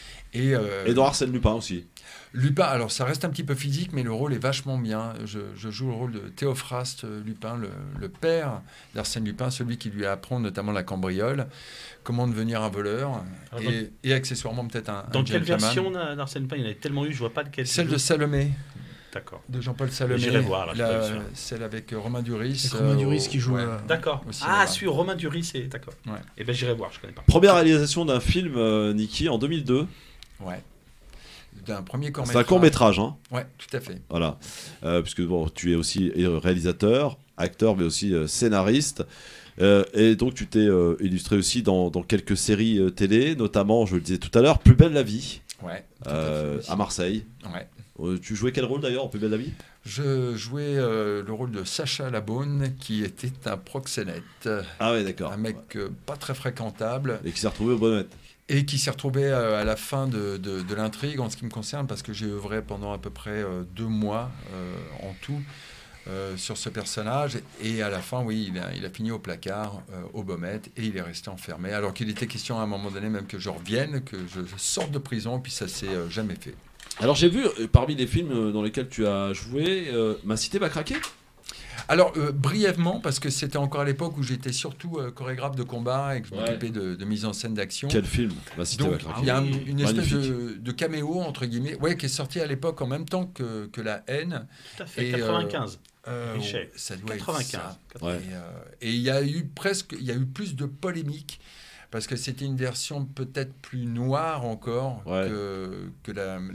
et dans Arsène Lupin aussi. Lupin, alors ça reste un petit peu physique, mais le rôle est vachement bien. Je joue le rôle de Théophraste Lupin, le père d'Arsène Lupin, celui qui lui apprend notamment la cambriole, comment devenir un voleur, Alors, et accessoirement peut-être un Dans quelle gentleman. version d'Arsène Lupin? Il y en a tellement eu, je vois pas de quelle. Celle de Salomé. D'accord. de Jean-Paul Salomé. J'irai voir, là, je suis pas sûr. Celle avec Romain Duris. Avec Romain Duris qui joue. ouais. D'accord. Au cinéma. Ah, celui Romain Duris, c'est d'accord. Ouais. Et ben j'irai voir, je connais pas. Première réalisation d'un film, Niki, en 2002. Ouais. D'un premier court C'est métrage. un court métrage, hein. Ouais, tout à fait. Voilà. Puisque bon, tu es aussi réalisateur, acteur, mais aussi scénariste. Et donc tu t'es illustré aussi dans quelques séries télé, notamment, je le disais tout à l'heure, Plus belle la vie, Ouais. tout à fait aussi. à Marseille. Ouais. Tu jouais quel rôle d'ailleurs en Plus belle la vie? Je jouais le rôle de Sacha Labonne, qui était un proxénète. Ah ouais, d'accord. Un mec pas très fréquentable. Et qui s'est retrouvé au Bonnet. Et qui s'est retrouvé à la fin de l'intrigue, en ce qui me concerne, parce que j'ai œuvré pendant à peu près 2 mois en tout sur ce personnage. Et à la fin, oui, il a fini au placard, au Baumettes, et il est resté enfermé. Alors qu'il était question à un moment donné même que je revienne, que je sorte de prison, puis ça s'est jamais fait. Alors j'ai vu, parmi les films dans lesquels tu as joué, Ma cité va craquer. Alors, brièvement, parce que c'était encore à l'époque où j'étais surtout chorégraphe de combat et que je m'occupais de mise en scène d'action. Quel film, Ma cité va Donc, craquer. il y a une espèce Magnifique. de caméo, entre guillemets, ouais, qui est sorti à l'époque en même temps que La haine. Tout à fait, Et, 95. Richet. Ça doit 95. être ça. Ouais. Et il y a eu plus de polémiques parce que c'était une version peut-être plus noire encore Ouais. que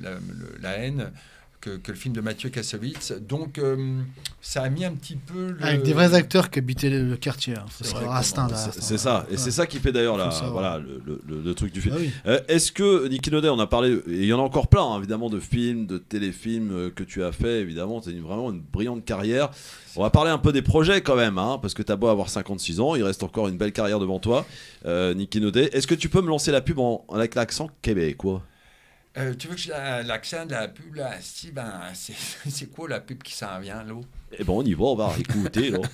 la haine, que le film de Mathieu Kassovitz. Donc ça a mis un petit peu Avec des vrais acteurs qui habitaient le quartier. Hein. C'est Rastin, là. C'est ça, et c'est ça qui fait d'ailleurs Faut savoir. le truc du film. Ah oui. Est-ce que, Niki Naudet, on a parlé, et il y en a encore plein, hein, évidemment, de films, de téléfilms que tu as fait, évidemment, c'est vraiment une brillante carrière. On va parler un peu des projets quand même, hein, parce que tu as beau avoir 56 ans, il reste encore une belle carrière devant toi, Niki Naudet. Est-ce que tu peux me lancer la pub avec l'accent québécois? Tu veux que l'accent de la pub, là, si, ben, c'est quoi la pub qui s'en vient, là? Eh ben on y va, on va écouter, là.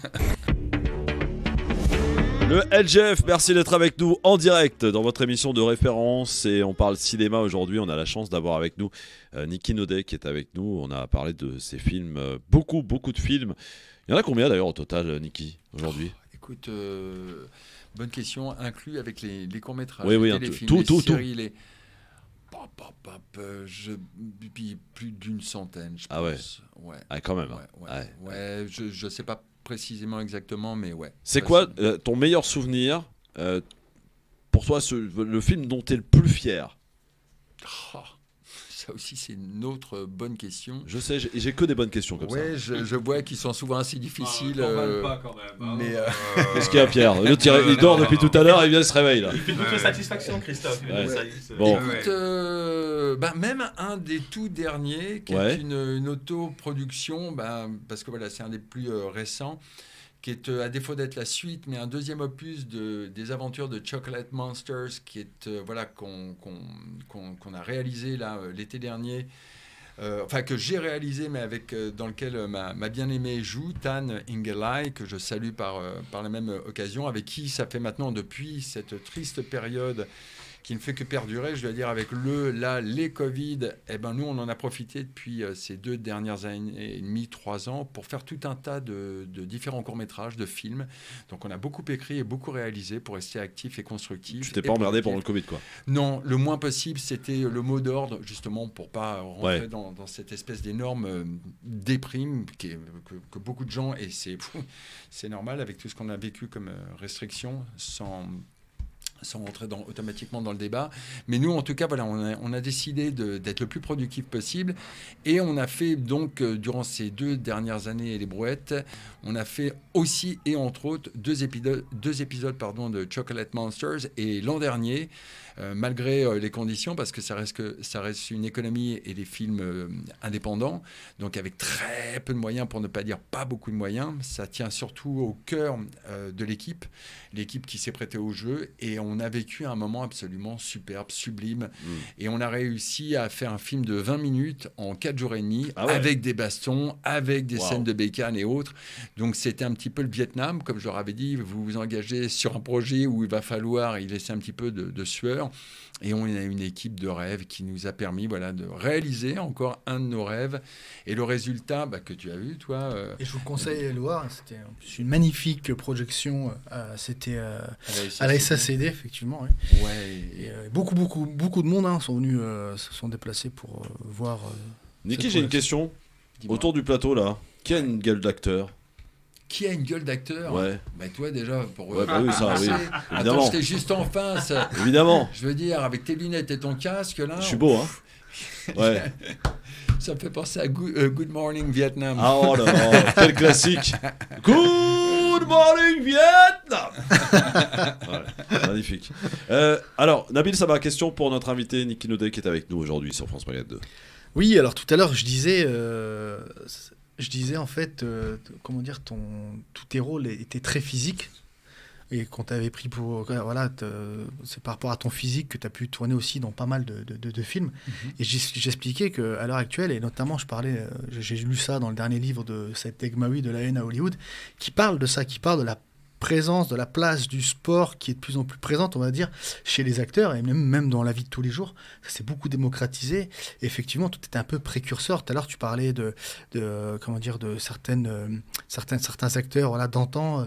Le LGF, merci d'être avec nous en direct dans votre émission de référence et on parle cinéma aujourd'hui. On a la chance d'avoir avec nous Niki Naudet qui est avec nous. On a parlé de ses films, beaucoup de films. Il y en a combien d'ailleurs au total, Niki, aujourd'hui? Écoute, bonne question, inclus avec les courts-métrages, Oui, les oui, téléfilms, tout. les séries, les... plus d'une centaine, je pense. Ah ouais. Ouais. Ah, quand même. Ouais, je sais pas précisément exactement, mais ouais. C'est quoi ton meilleur souvenir pour toi, le film dont tu es le plus fier? Ça aussi, c'est une autre bonne question. Je sais, j'ai que des bonnes questions comme ouais, ça. je vois qu'ils sont souvent assez difficiles. Pas quand même. Hein. Mais Qu'est-ce qu'il y a, Pierre? Il dort depuis tout à l'heure, il vient de se réveiller là. Il fait d'autres satisfactions, Christophe. Ouais. Bon. Écoute, même un des tout derniers, qui Ouais. est une autoproduction, parce que voilà, c'est un des plus récents, qui est, à défaut d'être la suite, mais un deuxième opus des aventures de Chocolate Monsters, qui est, voilà, qu'on a réalisé là, l'été dernier, enfin que j'ai réalisé, mais dans lequel ma bien-aimée joue, Tan Ingelai, que je salue par la même occasion, avec qui ça fait maintenant, depuis cette triste période qui ne fait que perdurer, je dois dire, avec les Covid, eh ben nous, on en a profité depuis ces 2 dernières années et demie, 3 ans, pour faire tout un tas de différents courts-métrages, de films. Donc, on a beaucoup écrit et beaucoup réalisé pour rester actif et constructif. Tu t'es pas emmerdé pendant le Covid, quoi? Non, le moins possible, c'était le mot d'ordre, justement, pour pas rentrer Ouais. dans cette espèce d'énorme déprime que beaucoup de gens, et c'est normal avec tout ce qu'on a vécu comme restriction, sans rentrer automatiquement dans le débat. Mais nous, en tout cas, voilà, on a décidé d'être le plus productif possible. Et on a fait, donc, durant ces 2 dernières années, les brouettes, on a fait aussi, et entre autres, 2 épisodes de Chocolate Monsters. Et l'an dernier, malgré les conditions, parce que ça reste une économie et des films indépendants, donc avec très peu de moyens, pour ne pas dire pas beaucoup de moyens, ça tient surtout au cœur de l'équipe qui s'est prêtée au jeu, et on a vécu un moment absolument superbe, sublime, et on a réussi à faire un film de 20 minutes en 4 jours et demi, avec des bastons, avec des scènes de bécane et autres. Donc c'était un petit peu le Vietnam, comme je leur avais dit, vous vous engagez sur un projet où il va falloir y laisser un petit peu de sueur. Et on a une équipe de rêve qui nous a permis, voilà, de réaliser encore un de nos rêves. Et le résultat, que tu as vu, toi... Et je vous conseille de le voir. C'était en plus une magnifique projection. C'était à la SACD, effectivement. Oui. Ouais. Et beaucoup de monde se sont déplacés pour voir... Niki, j'ai une question. Dis-moi. Autour du plateau, là, qui a une gueule d'acteur? Qui a une gueule d'acteur? Ouais. Bah toi déjà, pour... Ouais, bah oui, ça, oui, Attends, évidemment. j'étais juste en face. Évidemment. Je veux dire, avec tes lunettes et ton casque, là... Je suis beau, hein. Ouais. Ça me fait penser à Good Morning Vietnam. Ah, oh là là, quel classique. Good morning Vietnam. Ouais, magnifique. Alors, Nabil Saba, question pour notre invité Niki Nodé qui est avec nous aujourd'hui sur France Maghreb 2. Oui, alors tout à l'heure, je disais en fait, comment dire, tous tes rôles étaient très physiques. Et qu'on t'avait pris pour... Voilà, c'est par rapport à ton physique que tu as pu tourner aussi dans pas mal de films. Et j'expliquais qu'à l'heure actuelle, et notamment j'ai lu ça dans le dernier livre de Saïd Tegmaoui de La haine à Hollywood, qui parle de ça, qui parle de la présence, de la place du sport qui est de plus en plus présente, on va dire, chez les acteurs et même dans la vie de tous les jours. Ça s'est beaucoup démocratisé. Et effectivement, tout était un peu précurseur. Tout à l'heure, tu parlais de certains acteurs, voilà, d'antan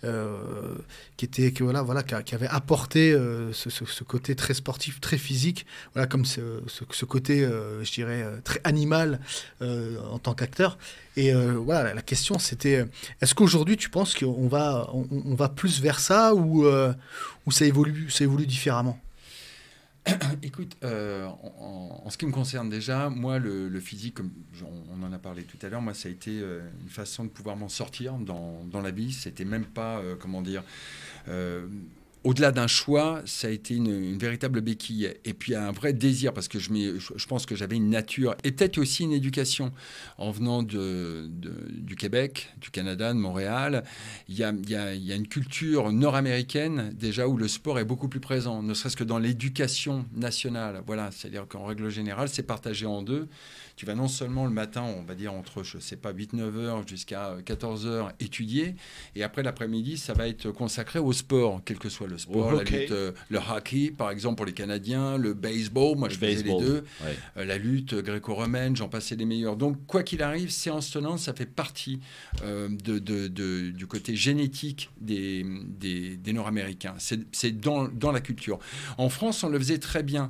qui avaient apporté ce côté très sportif, très physique, voilà, comme ce côté, je dirais, très animal en tant qu'acteur. Et voilà, la question c'était, est-ce qu'aujourd'hui tu penses qu'on va plus vers ça ou ça évolue différemment? Écoute, en ce qui me concerne déjà, moi le physique, comme on en a parlé tout à l'heure, moi ça a été une façon de pouvoir m'en sortir dans la vie. C'était même pas, comment dire... au-delà d'un choix, ça a été une véritable béquille. Et puis un vrai désir, parce que je pense que j'avais une nature, et peut-être aussi une éducation. En venant du Québec, du Canada, de Montréal, il y a une culture nord-américaine, déjà, où le sport est beaucoup plus présent, ne serait-ce que dans l'éducation nationale. Voilà, c'est-à-dire qu'en règle générale, c'est partagé en deux. Tu vas non seulement le matin, on va dire entre, je sais pas, 8-9 heures jusqu'à 14 heures étudier, et après l'après-midi, ça va être consacré au sport, quel que soit le sport, la lutte, le hockey, par exemple, pour les Canadiens, le baseball, moi je faisais les deux, la lutte gréco-romaine, j'en passais les meilleurs. Donc, quoi qu'il arrive, séance tenante, ça fait partie du côté génétique des Nord-Américains. C'est dans la culture. En France, on le faisait très bien.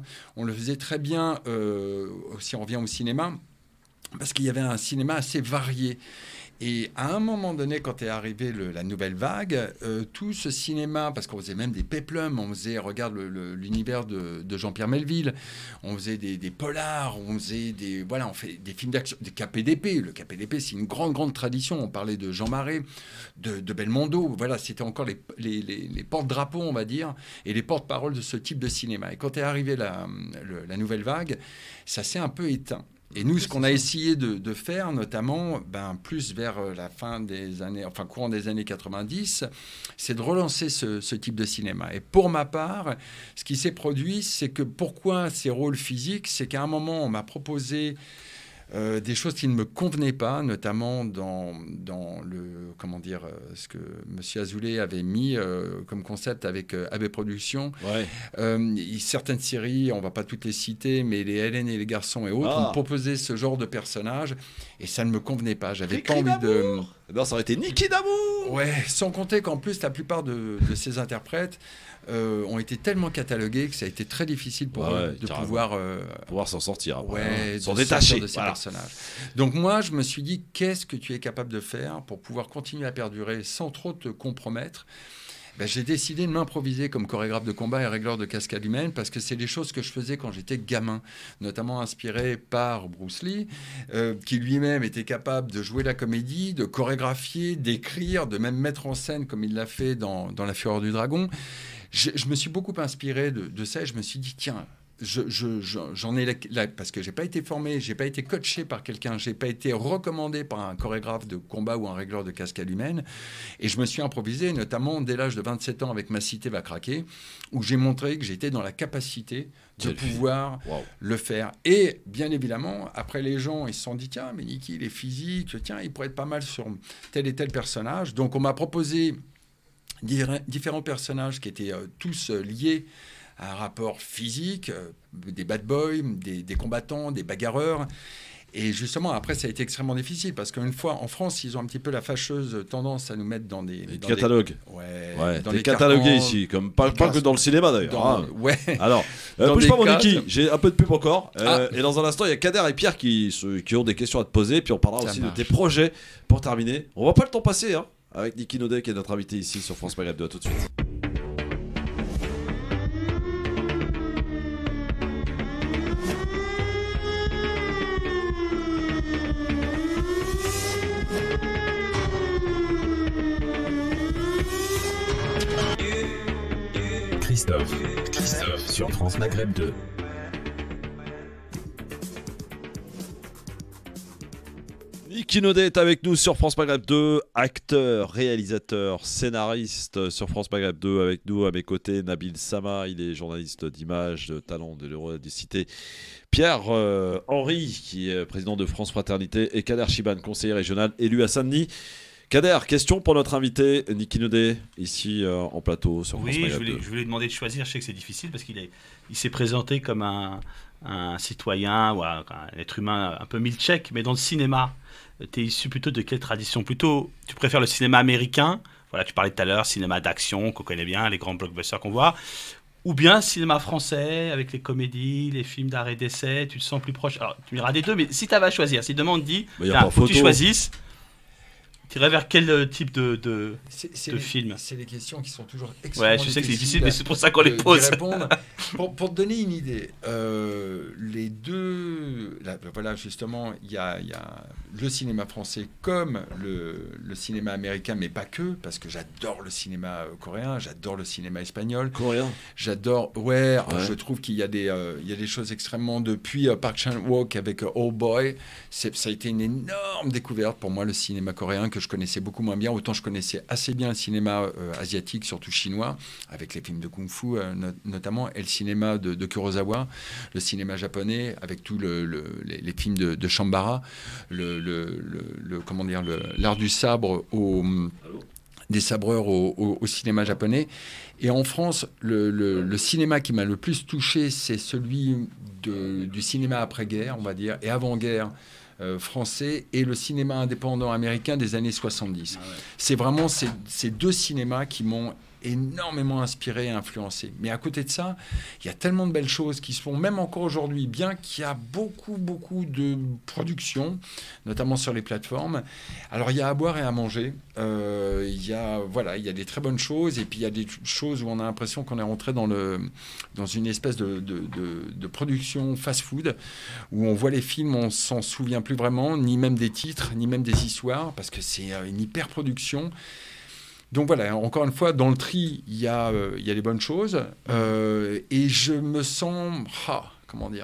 Si on revient au cinéma, parce qu'il y avait un cinéma assez varié. Et à un moment donné, quand est arrivée la nouvelle vague, tout ce cinéma, parce qu'on faisait même des péplums, on faisait, regarde l'univers de Jean-Pierre Melville, on faisait des polars, on faisait on fait des films d'action, des KPDP. Le KPDP, c'est une grande tradition. On parlait de Jean Marais, de Belmondo. Voilà, c'était encore les porte-drapeaux, on va dire, et les porte-paroles de ce type de cinéma. Et quand est arrivée la nouvelle vague, ça s'est un peu éteint. Et nous, ce qu'on a essayé de faire, notamment, plus vers la fin des années, enfin courant des années 90, c'est de relancer ce type de cinéma. Et pour ma part, ce qui s'est produit, c'est que pourquoi ces rôles physiques, c'est qu'à un moment, on m'a proposé des choses qui ne me convenaient pas, notamment dans ce que M. Azoulay avait mis comme concept avec AB Productions. Certaines séries, on ne va pas toutes les citer, mais les Hélène et les garçons et autres, ont proposé ce genre de personnage et ça ne me convenait pas. J'avais pas envie de... ça aurait été Niki d'amour. Ouais, sans compter qu'en plus, la plupart de ces interprètes ont été tellement catalogués que ça a été très difficile pour eux de pouvoir s'en sortir, s'en détacher de ces personnages. Donc moi, je me suis dit, qu'est-ce que tu es capable de faire pour pouvoir continuer à perdurer sans trop te compromettre? J'ai décidé de m'improviser comme chorégraphe de combat et régleur de cascade humaine parce que c'est des choses que je faisais quand j'étais gamin, notamment inspiré par Bruce Lee, qui lui-même était capable de jouer la comédie, de chorégraphier, d'écrire, de même mettre en scène comme il l'a fait dans La Fureur du Dragon. Je me suis beaucoup inspiré de ça et je me suis dit, tiens, j'en ai parce que j'ai pas été formé, j'ai pas été coaché par quelqu'un, j'ai pas été recommandé par un chorégraphe de combat ou un régleur de cascade humaine, et je me suis improvisé, notamment dès l'âge de 27 ans avec Ma Cité va craquer, où j'ai montré que j'étais dans la capacité de pouvoir le faire. Et bien évidemment, après les gens, ils se sont dit, tiens, mais Niki, il est physique, tiens, il pourrait être pas mal sur tel et tel personnage. Donc on m'a proposé différents personnages qui étaient tous liés à un rapport physique, des bad boys, des combattants, des bagarreurs. Et justement, après, ça a été extrêmement difficile parce qu'une fois, en France, ils ont un petit peu la fâcheuse tendance à nous mettre dans des catalogues. Ouais, dans t'es les catalogué cartons, ici, comme pas que dans le cinéma d'ailleurs. Ouais. Alors, Dans bouge des pas mon cases. Niki, j'ai un peu de pub encore. Ah. Et dans un instant, il y a Kader et Pierre qui ont des questions à te poser. Puis on parlera Ça aussi marche. de tes projets pour terminer. On voit pas le temps passer, hein, avec Niki Naudet qui est notre invité ici sur France Maghreb 2. À tout de suite. Christophe sur France Maghreb 2. Niki Naudet est avec nous sur France Maghreb 2, acteur, réalisateur, scénariste sur France Maghreb 2. Avec nous, à mes côtés, Nabil Sama, il est journaliste d'image, de talent, de l'Euro de Cité. Pierre Henry, qui est président de France Fraternité, et Kader Chiban, conseiller régional élu à Saint-Denis. Kader, question pour notre invité Niki Naudet, ici en plateau sur France Maghreb 2. Je voulais lui demander de choisir. Je sais que c'est difficile parce qu'il s'est présenté comme un citoyen ou un être humain un peu milchek, mais dans le cinéma, tu es issu plutôt de quelle tradition? Plutôt, tu préfères le cinéma américain? Voilà, tu parlais tout à l'heure, cinéma d'action qu'on connaît bien, les grands blockbusters qu'on voit. Ou bien cinéma français, avec les comédies, les films d'arrêt d'essai, tu te sens plus proche. Alors, tu me diras des deux, mais si tu avais à choisir, si demain on te dit, Mais y a pas faut que tu photo. choisisses, tu irais vers quel type de film? C'est des questions qui sont toujours extrêmement Ouais, je sais que c'est difficile, mais c'est pour ça qu'on les pose. d'y répondre. Pour te donner une idée, les deux... Voilà, justement, il y a le cinéma français comme le cinéma américain, mais pas que, parce que j'adore le cinéma coréen, j'adore le cinéma espagnol. Coréen. J'adore... Ouais. Je trouve qu'il y a des choses extrêmement... Depuis Park Chan-wook avec Old Boy, ça a été une énorme découverte pour moi, le cinéma coréen, que je connaissais beaucoup moins bien. Autant je connaissais assez bien le cinéma asiatique, surtout chinois, avec les films de kung-fu notamment, et le cinéma de Kurosawa, le cinéma japonais, avec tous les films de Shambara, comment dire, l'art du sabre des sabreurs au cinéma japonais. Et en France, le cinéma qui m'a le plus touché, c'est celui du cinéma après-guerre, on va dire, et avant-guerre, français, et le cinéma indépendant américain des années 70. Ah ouais. C'est vraiment ces deux cinémas qui m'ont énormément inspiré et influencé. Mais à côté de ça, il y a tellement de belles choses qui se font, même encore aujourd'hui, bien qu'il y a beaucoup de productions, notamment sur les plateformes. Alors, il y a à boire et à manger. Il y a des très bonnes choses, et puis il y a des choses où on a l'impression qu'on est rentré dans une espèce de production fast-food, où on voit les films, on s'en souvient plus vraiment, ni même des titres, ni même des histoires, parce que c'est une hyper-production. Donc voilà, encore une fois, dans le tri, il y a les bonnes choses. Et je me sens... comment dire ?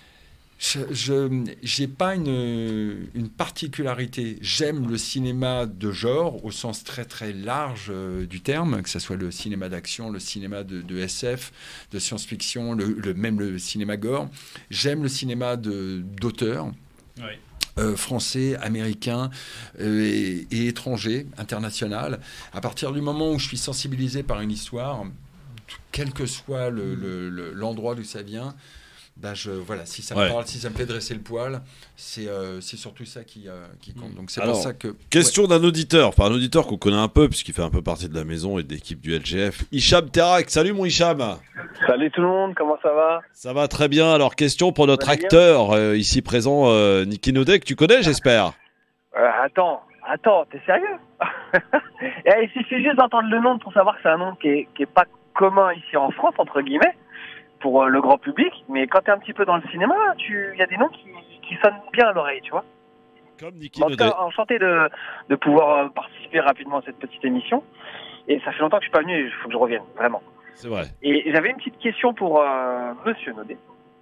Je n'ai pas une particularité. J'aime le cinéma de genre, au sens très très large du terme, que ce soit le cinéma d'action, le cinéma de SF, de science-fiction, même le cinéma gore. J'aime le cinéma d'auteur. Oui. Français, américain et étranger, international. À partir du moment où je suis sensibilisé par une histoire, quel que soit l'endroit d'où ça vient, si ça me parle, si ça me fait dresser le poil, c'est surtout ça qui compte. Donc c'est pour ça que... Question d'un auditeur, enfin un auditeur qu'on connaît un peu, puisqu'il fait un peu partie de la maison et de l'équipe du LGF. Hicham Terak, salut mon Hicham. Salut tout le monde, comment ça va? Ça va très bien, alors question pour notre acteur ici présent, Niki Naudet, que tu connais j'espère. Attends, t'es sérieux? Il suffit juste d'entendre le nom pour savoir que c'est un nom qui est pas commun ici en France, entre guillemets, pour le grand public, mais quand t'es un petit peu dans le cinéma, il y a des noms qui sonnent bien à l'oreille, tu vois. Comme Niki Naudet. En tout cas, enchanté de pouvoir participer rapidement à cette petite émission. Et ça fait longtemps que je suis pas venu et il faut que je revienne, vraiment. C'est vrai. Et j'avais une petite question pour Monsieur Naudet.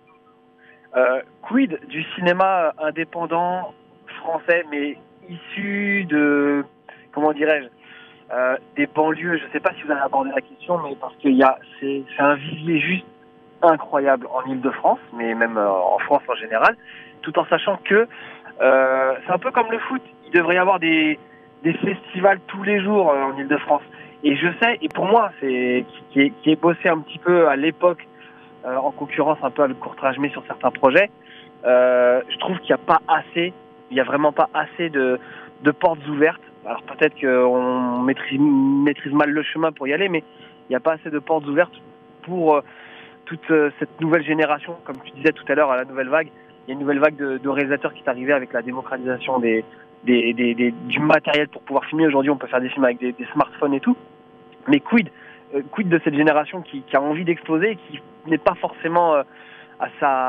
Quid du cinéma indépendant français, mais issu de, comment dirais-je, des banlieues? Je sais pas si vous avez abordé la question, mais parce que c'est un vivier juste incroyable en Île-de-France, mais même en France en général, tout en sachant que c'est un peu comme le foot. Il devrait y avoir des festivals tous les jours en Île-de-France. Et je sais, et pour moi, qui ai bossé un petit peu à l'époque, en concurrence un peu avec Courtrajmé sur certains projets, Je trouve qu'il n'y a pas assez, il y a vraiment pas assez de portes ouvertes. Alors peut-être qu'on maîtrise mal le chemin pour y aller, mais il n'y a pas assez de portes ouvertes pour toute cette nouvelle génération. Comme tu disais tout à l'heure, à la nouvelle vague, il y a une nouvelle vague de réalisateurs qui est arrivée avec la démocratisation du matériel pour pouvoir filmer. Aujourd'hui, on peut faire des films avec des smartphones et tout. Mais quid de cette génération qui a envie d'exploser et qui n'est pas forcément à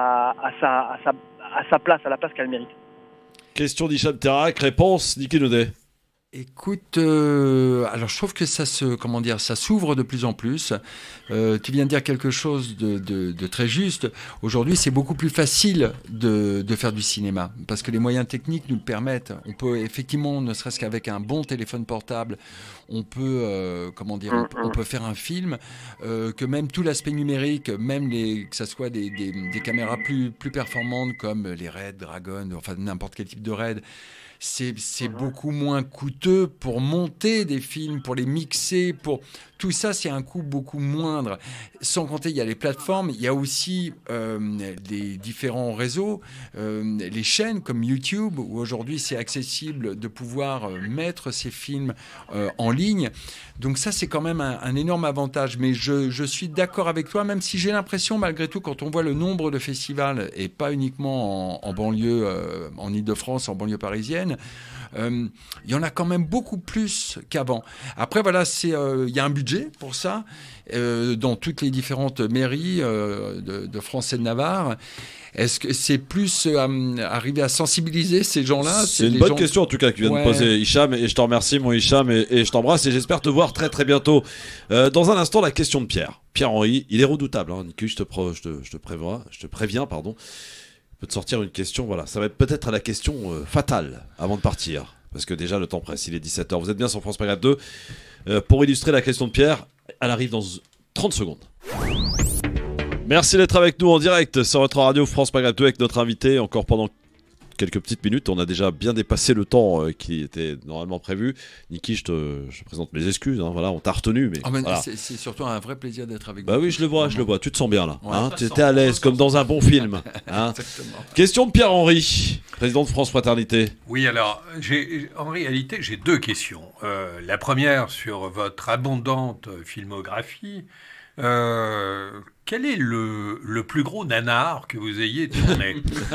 sa place, à la place qu'elle mérite. Question d'Hicham Terrak, réponse Niki Naudet. Écoute, alors je trouve que ça s'ouvre de plus en plus. Tu viens de dire quelque chose de très juste. Aujourd'hui, c'est beaucoup plus facile de faire du cinéma parce que les moyens techniques nous le permettent. On peut effectivement, ne serait-ce qu'avec un bon téléphone portable, on peut, on peut faire un film. Que même tout l'aspect numérique, même que ça soit des caméras plus performantes comme les Red Dragon, enfin n'importe quel type de Red. C'est beaucoup moins coûteux pour monter des films, pour les mixer, tout ça, c'est un coût beaucoup moindre. Sans compter, il y a les plateformes, il y a aussi les différents réseaux, les chaînes comme YouTube, où aujourd'hui c'est accessible de pouvoir mettre ces films en ligne. Donc ça, c'est quand même un énorme avantage. Mais je suis d'accord avec toi, même si j'ai l'impression, malgré tout, quand on voit le nombre de festivals, et pas uniquement en banlieue, en Ile-de-France, en banlieue parisienne, il y en a quand même beaucoup plus qu'avant. Après, voilà, il y a un budget pour ça, dans toutes les différentes mairies de France et de Navarre. Est-ce que c'est plus arriver à sensibiliser ces gens-là? C'est une bonne question en tout cas que vient de poser Hicham, et je t'en remercie mon Hicham, et je t'embrasse et j'espère te voir très très bientôt. Dans un instant, la question de Pierre-Henri, il est redoutable, hein, Nicky, je te préviens, pardon. Peut te sortir une question, voilà, ça va être peut-être la question fatale avant de partir, parce que déjà le temps presse, il est 17h, vous êtes bien sur France Maghreb 2. Pour illustrer la question de Pierre, elle arrive dans 30 secondes. Merci d'être avec nous en direct sur votre radio France Maghreb 2 avec notre invité encore pendant quelques petites minutes. On a déjà bien dépassé le temps qui était normalement prévu. Niki, je te présente mes excuses. Hein, voilà, on t'a retenu. Mais, voilà. C'est surtout un vrai plaisir d'être avec vous. Bah oui, je le vois. Tu te sens bien là. Ouais, hein, tu étais à l'aise comme dans un bon film. Hein. Question de Pierre-Henri, président de France Fraternité. Oui, alors, en réalité, j'ai deux questions. La première sur votre abondante filmographie. Quel est le plus gros nanar que vous ayez tourné?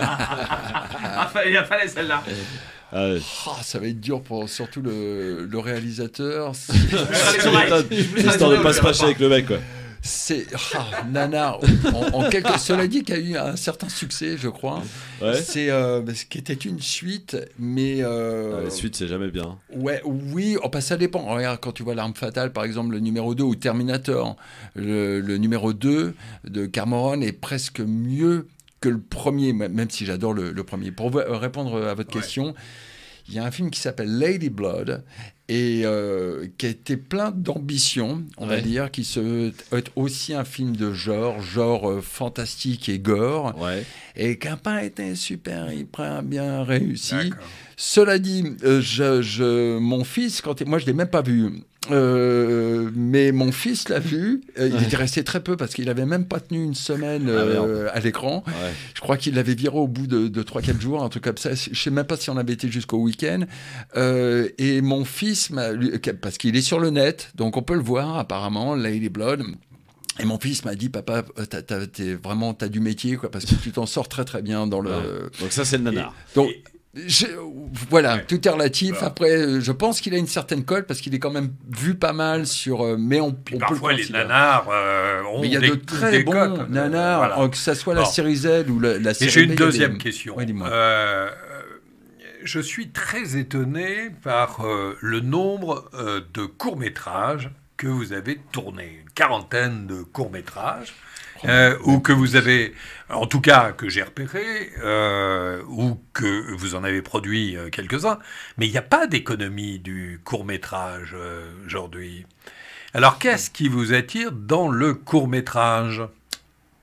Il fallait celle-là. Ça va être dur pour surtout le réalisateur. Histoire de pas se fâcher avec le mec, quoi. C'est nanar. Cela dit, qu'il y a eu un certain succès, je crois. Ouais. C'est ce qui était une suite, mais les suites, c'est jamais bien. Ouais, oui. Ça dépend. Regarde, quand tu vois L'Arme Fatale, par exemple, le numéro 2 ou Terminator, le numéro 2 de Cameron est presque mieux que le premier, même si j'adore le premier. Pour répondre à votre question, il y a un film qui s'appelle Lady Blood et qui a été plein d'ambition, on va dire, qui est aussi un film de genre fantastique et gore, et qui n'a pas été super hyper bien réussi. D'accord. Cela dit, mon fils, moi je l'ai même pas vu, mais mon fils l'a vu. Il était resté très peu parce qu'il n'avait même pas tenu une semaine à l'écran. Ouais. Je crois qu'il l'avait viré au bout de 3-4 jours, un truc comme ça. Je ne sais même pas si on avait été jusqu'au week-end. Et mon fils, parce qu'il est sur le net, donc on peut le voir apparemment, Lady Blood. Et mon fils m'a dit, papa, t'as du métier, quoi, parce que tu t'en sors très très bien dans le. Donc ça, c'est le nanar. Voilà, tout est relatif. Après, je pense qu'il a une certaine colle parce qu'il est quand même vu pas mal sur. Mais on peut parfois les nanars ont mais il y a de très bons nanars, voilà. Que ça soit la série Z ou la série B. J'ai une deuxième question. Oui, dis-moi. Je suis très étonné par le nombre de courts-métrages que vous avez tournés. Une quarantaine de courts-métrages. Ou que vous avez, en tout cas que j'ai repéré, ou que vous en avez produit quelques-uns, mais il n'y a pas d'économie du court-métrage aujourd'hui. Alors qu'est-ce qui vous attire dans le court-métrage ?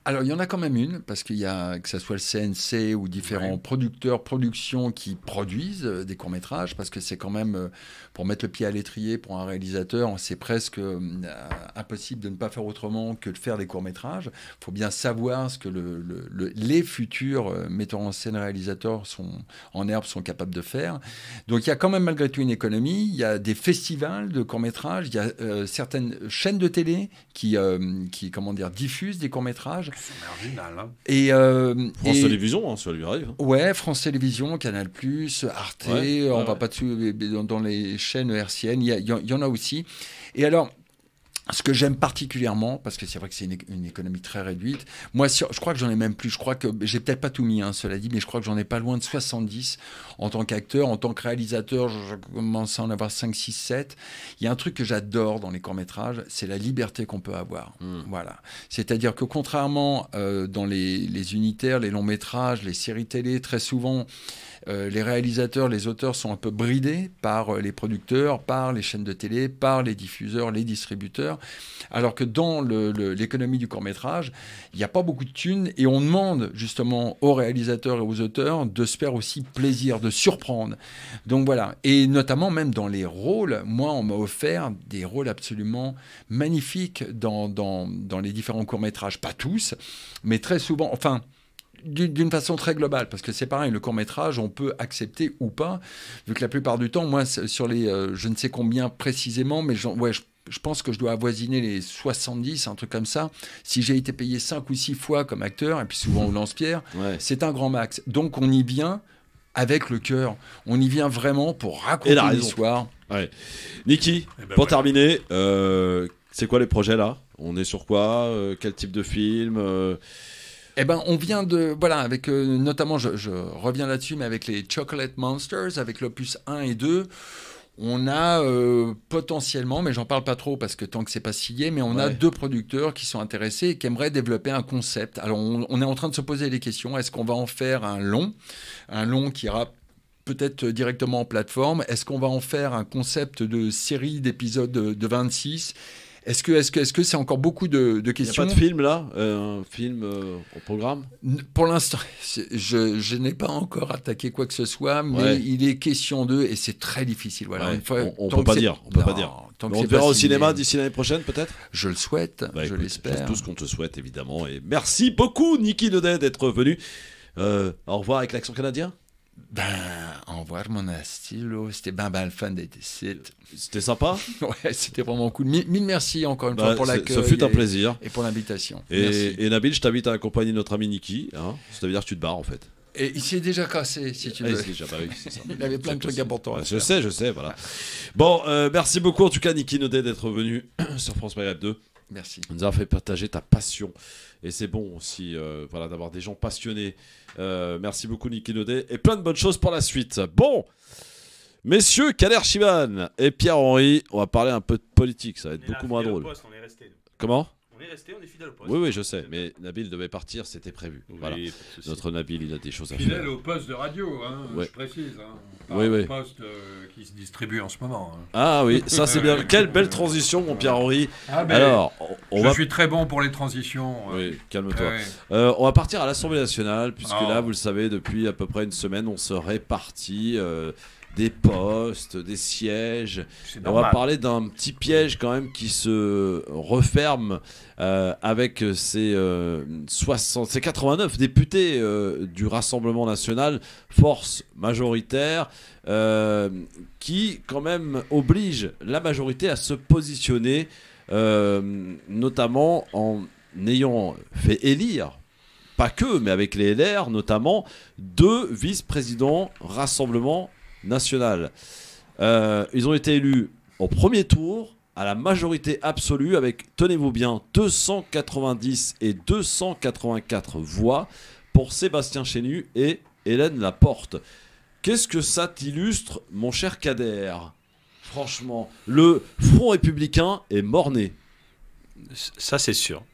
Alors, il y en a quand même une, parce qu'il y a, que ce soit le CNC ou différents producteurs, productions qui produisent des courts-métrages, parce que c'est quand même, pour mettre le pied à l'étrier pour un réalisateur, c'est presque impossible de ne pas faire autrement que de faire des courts-métrages. Il faut bien savoir ce que les futurs metteurs en scène réalisateurs en herbe sont capables de faire. Donc, il y a quand même malgré tout une économie. Il y a des festivals de courts-métrages, il y a certaines chaînes de télé qui comment dire, diffusent des courts-métrages. C'est marginal. Hein. Et, France Télévisions, hein, ça lui arrive. Ouais, France Télévisions, Canal+, Arte, on va pas dessus, dans les chaînes hertziennes, il y en a aussi. Et alors, ce que j'aime particulièrement, parce que c'est vrai que c'est une économie très réduite, moi je crois que j'en ai même plus, je crois que j'ai peut-être pas tout mis, hein, cela dit, mais je crois que j'en ai pas loin de 70 en tant qu'acteur, en tant que réalisateur, je commence à en avoir 5, 6, 7. Il y a un truc que j'adore dans les courts-métrages, c'est la liberté qu'on peut avoir. Voilà. C'est-à-dire que contrairement dans les unitaires, les longs-métrages, les séries télé, très souvent, les réalisateurs, les auteurs sont un peu bridés par les producteurs, par les chaînes de télé, par les diffuseurs, les distributeurs. Alors que dans l'économie du court-métrage, il n'y a pas beaucoup de thunes et on demande justement aux réalisateurs et aux auteurs de se faire aussi plaisir, de surprendre. Donc voilà. Et notamment même dans les rôles, moi on m'a offert des rôles absolument magnifiques dans les différents courts-métrages. Pas tous, mais très souvent, enfin... d'une façon très globale, parce que c'est pareil, le court-métrage, on peut accepter ou pas, vu que la plupart du temps, moi, sur les, je ne sais combien précisément, mais je pense que je dois avoisiner les 70, un truc comme ça. Si j'ai été payé 5 ou 6 fois comme acteur, et puis souvent au lance-pierre, c'est un grand max. Donc on y vient avec le cœur, on y vient vraiment pour raconter l'histoire. Ouais. Niki, pour terminer, c'est quoi les projets là? On est sur quoi? Quel type de film? Eh ben, on vient de... Voilà, avec notamment, je reviens là-dessus, mais avec les Chocolate Monsters, avec l'opus 1 et 2, on a potentiellement, mais j'en parle pas trop parce que tant que c'est pas signé, mais on a 2 producteurs qui sont intéressés et qui aimeraient développer un concept. Alors, on est en train de se poser les questions. Est-ce qu'on va en faire un long qui ira peut-être directement en plateforme? Est-ce qu'on va en faire un concept de série d'épisodes de 26? Est-ce que c'est encore beaucoup de questions? Il n'y a pas de film là, un film au programme? Pour l'instant, je n'ai pas encore attaqué quoi que ce soit, mais il est question d'eux et c'est très difficile. Voilà. Une fois, on peut pas dire. On peut pas dire. On te verra au cinéma d'ici l'année prochaine peut-être? Je le souhaite, je l'espère. C'est tout ce qu'on te souhaite évidemment. Et merci beaucoup Niki Naudet d'être venu. Au revoir avec l'accent canadien. Au revoir mon stylo, c'était le fun d'être ici. C'était sympa. Ouais, c'était vraiment cool. Mille merci encore une fois pour l'accueil. Ce fut un plaisir. Et pour l'invitation. Et Nabil, je t'invite à accompagner notre ami Niki. Hein. Ça veut dire que tu te barres en fait. Et il s'est déjà cassé, si tu veux. Il avait plein de trucs importants. Je sais, voilà. Bon, merci beaucoup en tout cas Niki Naudet d'être venu sur France Maghreb 2. Merci. On nous a fait partager ta passion. Et c'est bon aussi voilà, d'avoir des gens passionnés. Merci beaucoup Niki Naudet. Et plein de bonnes choses pour la suite. Bon, messieurs, Kader Chiban et Pierre-Henri, on va parler un peu de politique. Ça va être beaucoup moins drôle. Poste, on est resté. Comment ? On est resté, on est fidèle au poste. Oui, je sais. Mais Nabil devait partir, c'était prévu. Oui, voilà. Notre Nabil, il a des choses à faire. Fidèle au poste de radio, hein, je précise. Hein. Pas au poste qui se distribue en ce moment. Hein. Ah oui, ça c'est bien. Quelle belle transition, mon Pierre-Henri. Alors, je suis très bon pour les transitions. Oui, calme-toi. On va partir à l'Assemblée nationale, puisque là, vous le savez, depuis à peu près une semaine, on se répartit des postes, des sièges. On va parler d'un petit piège quand même qui se referme avec ces 89 députés du Rassemblement national, force majoritaire, qui quand même oblige la majorité à se positionner, notamment en ayant fait élire, pas que, mais avec les LR notamment, 2 vice-présidents Rassemblement national. Ils ont été élus au premier tour à la majorité absolue avec, tenez-vous bien, 290 et 284 voix pour Sébastien Chenu et Hélène Laporte. Qu'est-ce que ça t'illustre, mon cher Kader? Franchement, le Front républicain est mort-né. Ça, c'est sûr.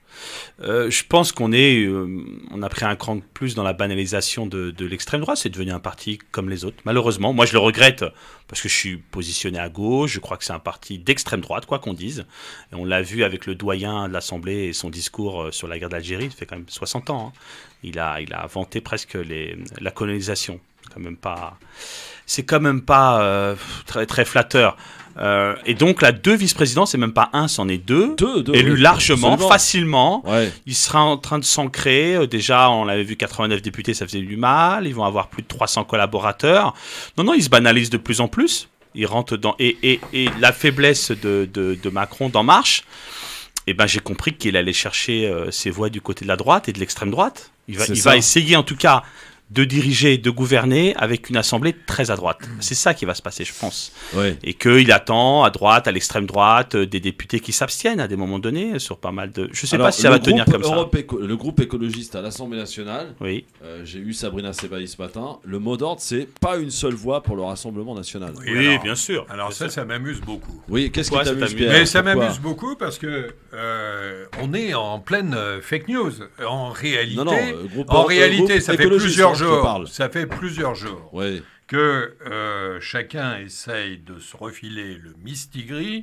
Je pense qu'on a pris un cran de plus dans la banalisation de l'extrême droite. C'est devenu un parti comme les autres, malheureusement. Moi, je le regrette parce que je suis positionné à gauche. Je crois que c'est un parti d'extrême droite, quoi qu'on dise. Et on l'a vu avec le doyen de l'Assemblée et son discours sur la guerre d'Algérie. Il fait quand même 60 ans. Hein. Il a vanté presque la colonisation. C'est quand même pas très, très flatteur. Et donc, la 2 vice-présidents, c'est même pas un, c'en est 2. Élus largement, facilement. Ouais. Il sera en train de s'ancrer. Déjà, on l'avait vu, 89 députés, ça faisait du mal. Ils vont avoir plus de 300 collaborateurs. Non, ils se banalisent de plus en plus. Ils rentrent dans... Et la faiblesse de Macron d'En Marche, j'ai compris qu'il allait chercher ses voix du côté de la droite et de l'extrême droite. Il va essayer, en tout cas, de diriger, de gouverner avec une assemblée très à droite. C'est ça qui va se passer, je pense. Ouais. Et qu'il attend à droite, à l'extrême droite, des députés qui s'abstiennent à des moments donnés sur pas mal de... Je ne sais pas si ça va tenir comme ça. Le groupe écologiste à l'Assemblée nationale, oui. J'ai eu Sabrina Sebaï ce matin, le mot d'ordre, c'est pas une seule voix pour le Rassemblement national. Oui, alors, bien sûr. Alors ça m'amuse beaucoup. Oui, qu'est-ce qui t'amuse, Pierre? Mais ça m'amuse beaucoup parce que on est en pleine fake news. En réalité, ça fait plusieurs jours. Ça fait plusieurs jours que chacun essaye de se refiler le mistigris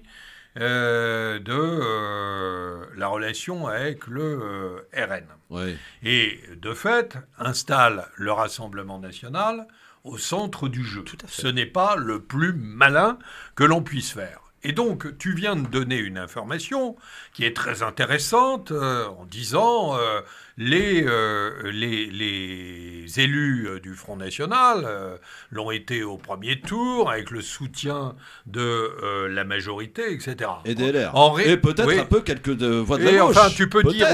de la relation avec le RN. Et de fait, installe le Rassemblement national au centre du jeu. Ce n'est pas le plus malin que l'on puisse faire. Et donc, tu viens de donner une information qui est très intéressante en disant les élus du Front National l'ont été au premier tour avec le soutien de la majorité, etc. Et des LR. Et peut-être un peu quelques voix de la gauche. Enfin, tu peux dire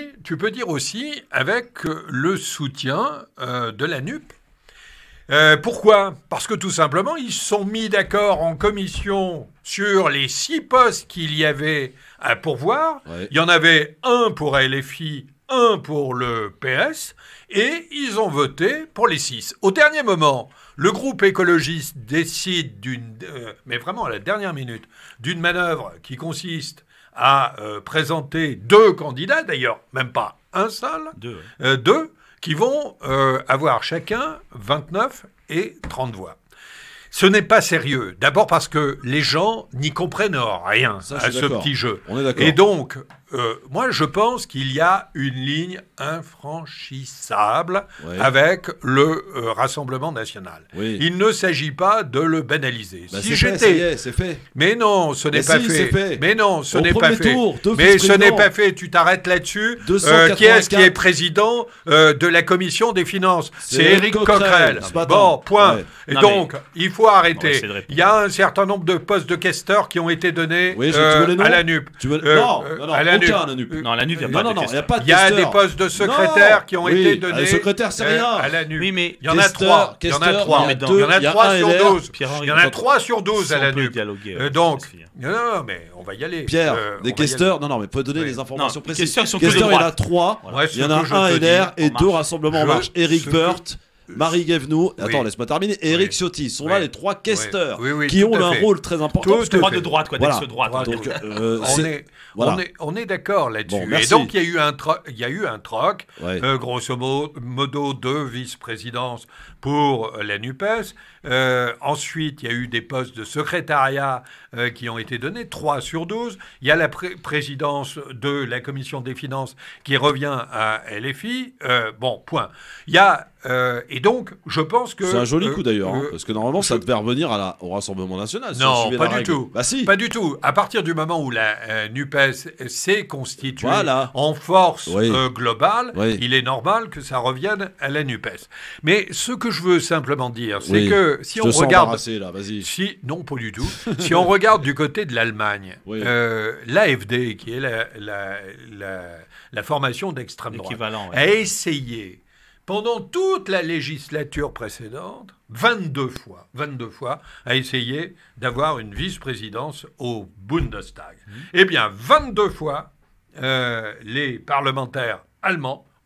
aussi avec le soutien de la NUP. Pourquoi ? Parce que tout simplement, ils se sont mis d'accord en commission sur les 6 postes qu'il y avait à pourvoir. Il y en avait un pour LFI, un pour le PS, et ils ont voté pour les 6. Au dernier moment, le groupe écologiste décide mais vraiment à la dernière minute, d'une manœuvre qui consiste à présenter 2 candidats, d'ailleurs, même pas un seul, 2, qui vont avoir chacun 29 et 30 voix. Ce n'est pas sérieux. D'abord parce que les gens n'y comprennent rien à ce petit jeu. On est d'accord. Et donc, moi, je pense qu'il y a une ligne infranchissable avec le Rassemblement national. Il ne s'agit pas de le banaliser. C'est fait. Mais non, ce n'est pas fait. Mais non, ce n'est pas fait. Mais ce n'est pas fait. Tu t'arrêtes là-dessus. Qui est-ce qui est président de la commission des finances? C'est Éric Coquerel. Bon, point. Et donc, il faut arrêter. Il y a un certain nombre de postes de questeurs qui ont été donnés à la NUP. À la NUP. Non, la NUP, il n'y a pas de il Il y a des postes de secrétaires qui ont été donnés. Les secrétaires, c'est rien. À la NUP. Oui, mais il y en a 3. Il y en a 3. Il y en a 3 sur 12. Il y en a 3 sur 12 à la NUP. Donc, non, mais on va y aller. Pierre, des questeurs, non, mais faut donner les informations précises. Questeurs, il y en a 3. Il y en a un LR et 2 Rassemblement en marche. Éric Woerth, Marie Guévenoux, attends, laisse-moi terminer, et Éric Ciotti sont là les 3 questeurs qui ont un rôle très important. Droite de droite, quoi, d'ex-droite. Donc, on est d'accord là-dessus. Et donc, il y a eu un troc, grosso modo 2 vice-présidences pour la NUPES. Ensuite, il y a eu des postes de secrétariat qui ont été donnés, 3 sur 12. Il y a la présidence de la commission des finances qui revient à LFI. Bon, point. Il y a... et donc, je pense que... C'est un joli coup d'ailleurs, parce que normalement, ça devait revenir au Rassemblement National. Non, pas du tout. Bah si. Pas du tout. À partir du moment où la NUPES s'est constituée en force globale, il est normal que ça revienne à la NUPES. Mais ce que je veux simplement dire, c'est que si on regarde... Là, vas-y. Non, pas du tout. Si on regarde du côté de l'Allemagne, l'AfD, qui est la formation d'extrême droite, a essayé... pendant toute la législature précédente, 22 fois, a essayé d'avoir une vice-présidence au Bundestag. Eh bien, 22 fois, les parlementaires allemands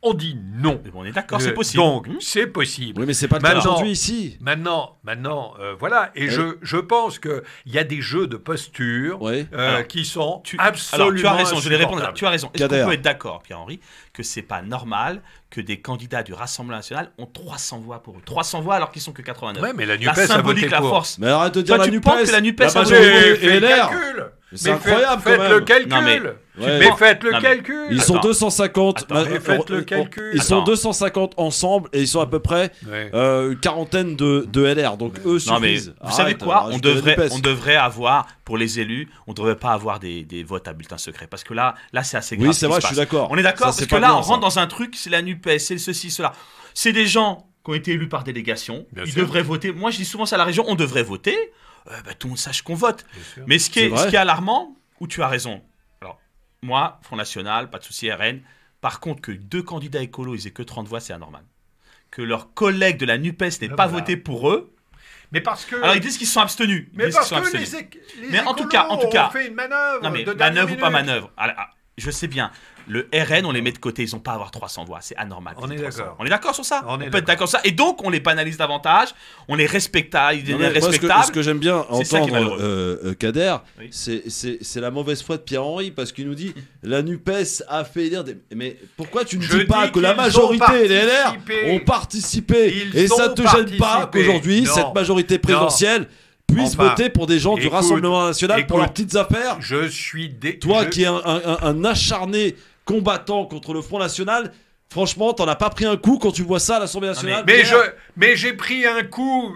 On dit non. Mais bon, on est d'accord, c'est possible. Donc, c'est possible. Oui, mais c'est pas le cas aujourd'hui ici. Maintenant, voilà. Et je pense qu'il y a des jeux de posture qui sont absolument. Alors, tu as raison, je vais répondre. Tu as raison. Est-ce Kader. qu'on peut être d'accord, Pierre-Henri, que c'est pas normal que des candidats du Rassemblement national ont 300 voix pour eux. 300 voix alors qu'ils sont que 89. Ouais, mais la NUPES la a voté symbolique, la pour. force. Mais arrête de dire Toi, la tu NUPES. penses que la NUPES a voté majorité Faites et le LR. calcul. C'est incroyable quand Faites même. le calcul. Non, mais- Ouais. Mais faites le Non, mais- calcul. Ils sont Attends. 250. Attends, mais faites le calcul. Ils sont Attends. 250 ensemble et ils sont à peu près Ouais. une quarantaine de LR. Donc eux Non mais suffisent. vous savez Arrête, quoi, on rajoute la NUPES. devrait avoir pour les élus, on ne devrait pas avoir des votes à bulletin secret parce que là c'est assez grave. Oui, ce c'est qui vrai, se je suis passe. d'accord. On est d'accord Ça, parce c'est que pas là bien, on rentre ça. dans un truc, c'est la NUPES, c'est ceci, cela. C'est des gens qui ont été élus par délégation, Bien ils sûr. devraient voter. Moi je dis souvent ça à la région, on devrait voter. Tout le monde sache qu'on vote. Bien sûr. Mais ce qui C'est est vrai. alarmant, où tu as raison. Alors moi, Front National, pas de souci, RN. Par contre, que 2 candidats écolos ils aient que 30 voix, c'est anormal. Que leurs collègues de la NUPES n'aient pas voté pour eux. Mais parce que. Alors ils disent qu'ils sont abstenus. Ils Mais disent parce qu'ils sont que abstenus. les Mais en tout écolos cas- ont fait une manœuvre. Non mais de dernière manœuvre ou pas minute. manœuvre. Je sais bien. Le RN, on les met de côté, ils n'ont pas à avoir 300 voix. C'est anormal. On est 300. d'accord. On est d'accord sur ça On est peut être d'accord sur ça. Et donc, on les pénalise davantage, on les respecta, ils Non, deviennent mais moi, respectables. ce que j'aime bien C'est ça qui est entendre, Kader, Oui. c'est la mauvaise foi de Pierre-Henri parce qu'il nous dit la NUPES a fait élire des. Mais pourquoi tu ne Je dis pas dis que la qu'ils majorité ont et les LR participé. ont participé Ils et ça ont te gêne pas participé. qu'aujourd'hui Non. cette majorité présidentielle puisse Enfin, voter pour des gens du écoute, Rassemblement national pour leurs écoute, petites affaires? Je suis Toi qui es un acharné combattant contre le Front National, franchement, t'en as pas pris un coup quand tu vois ça à l'Assemblée nationale? Mais j'ai pris un coup,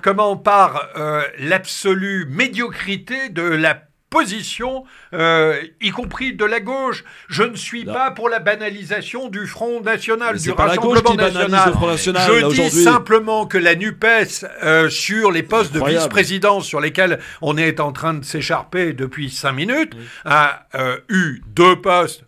par l'absolue médiocrité de la position, y compris de la gauche. Je ne suis Non. pas pour la banalisation du Front National, Mais du c'est pas la gauche Rassemblement qui banalise National. le Front National, Je là, dis aujourd'hui. simplement que la NUPES, sur les postes de Incroyable. vice-présidence sur lesquels on est en train de s'écharper depuis 5 minutes, a eu 2 postes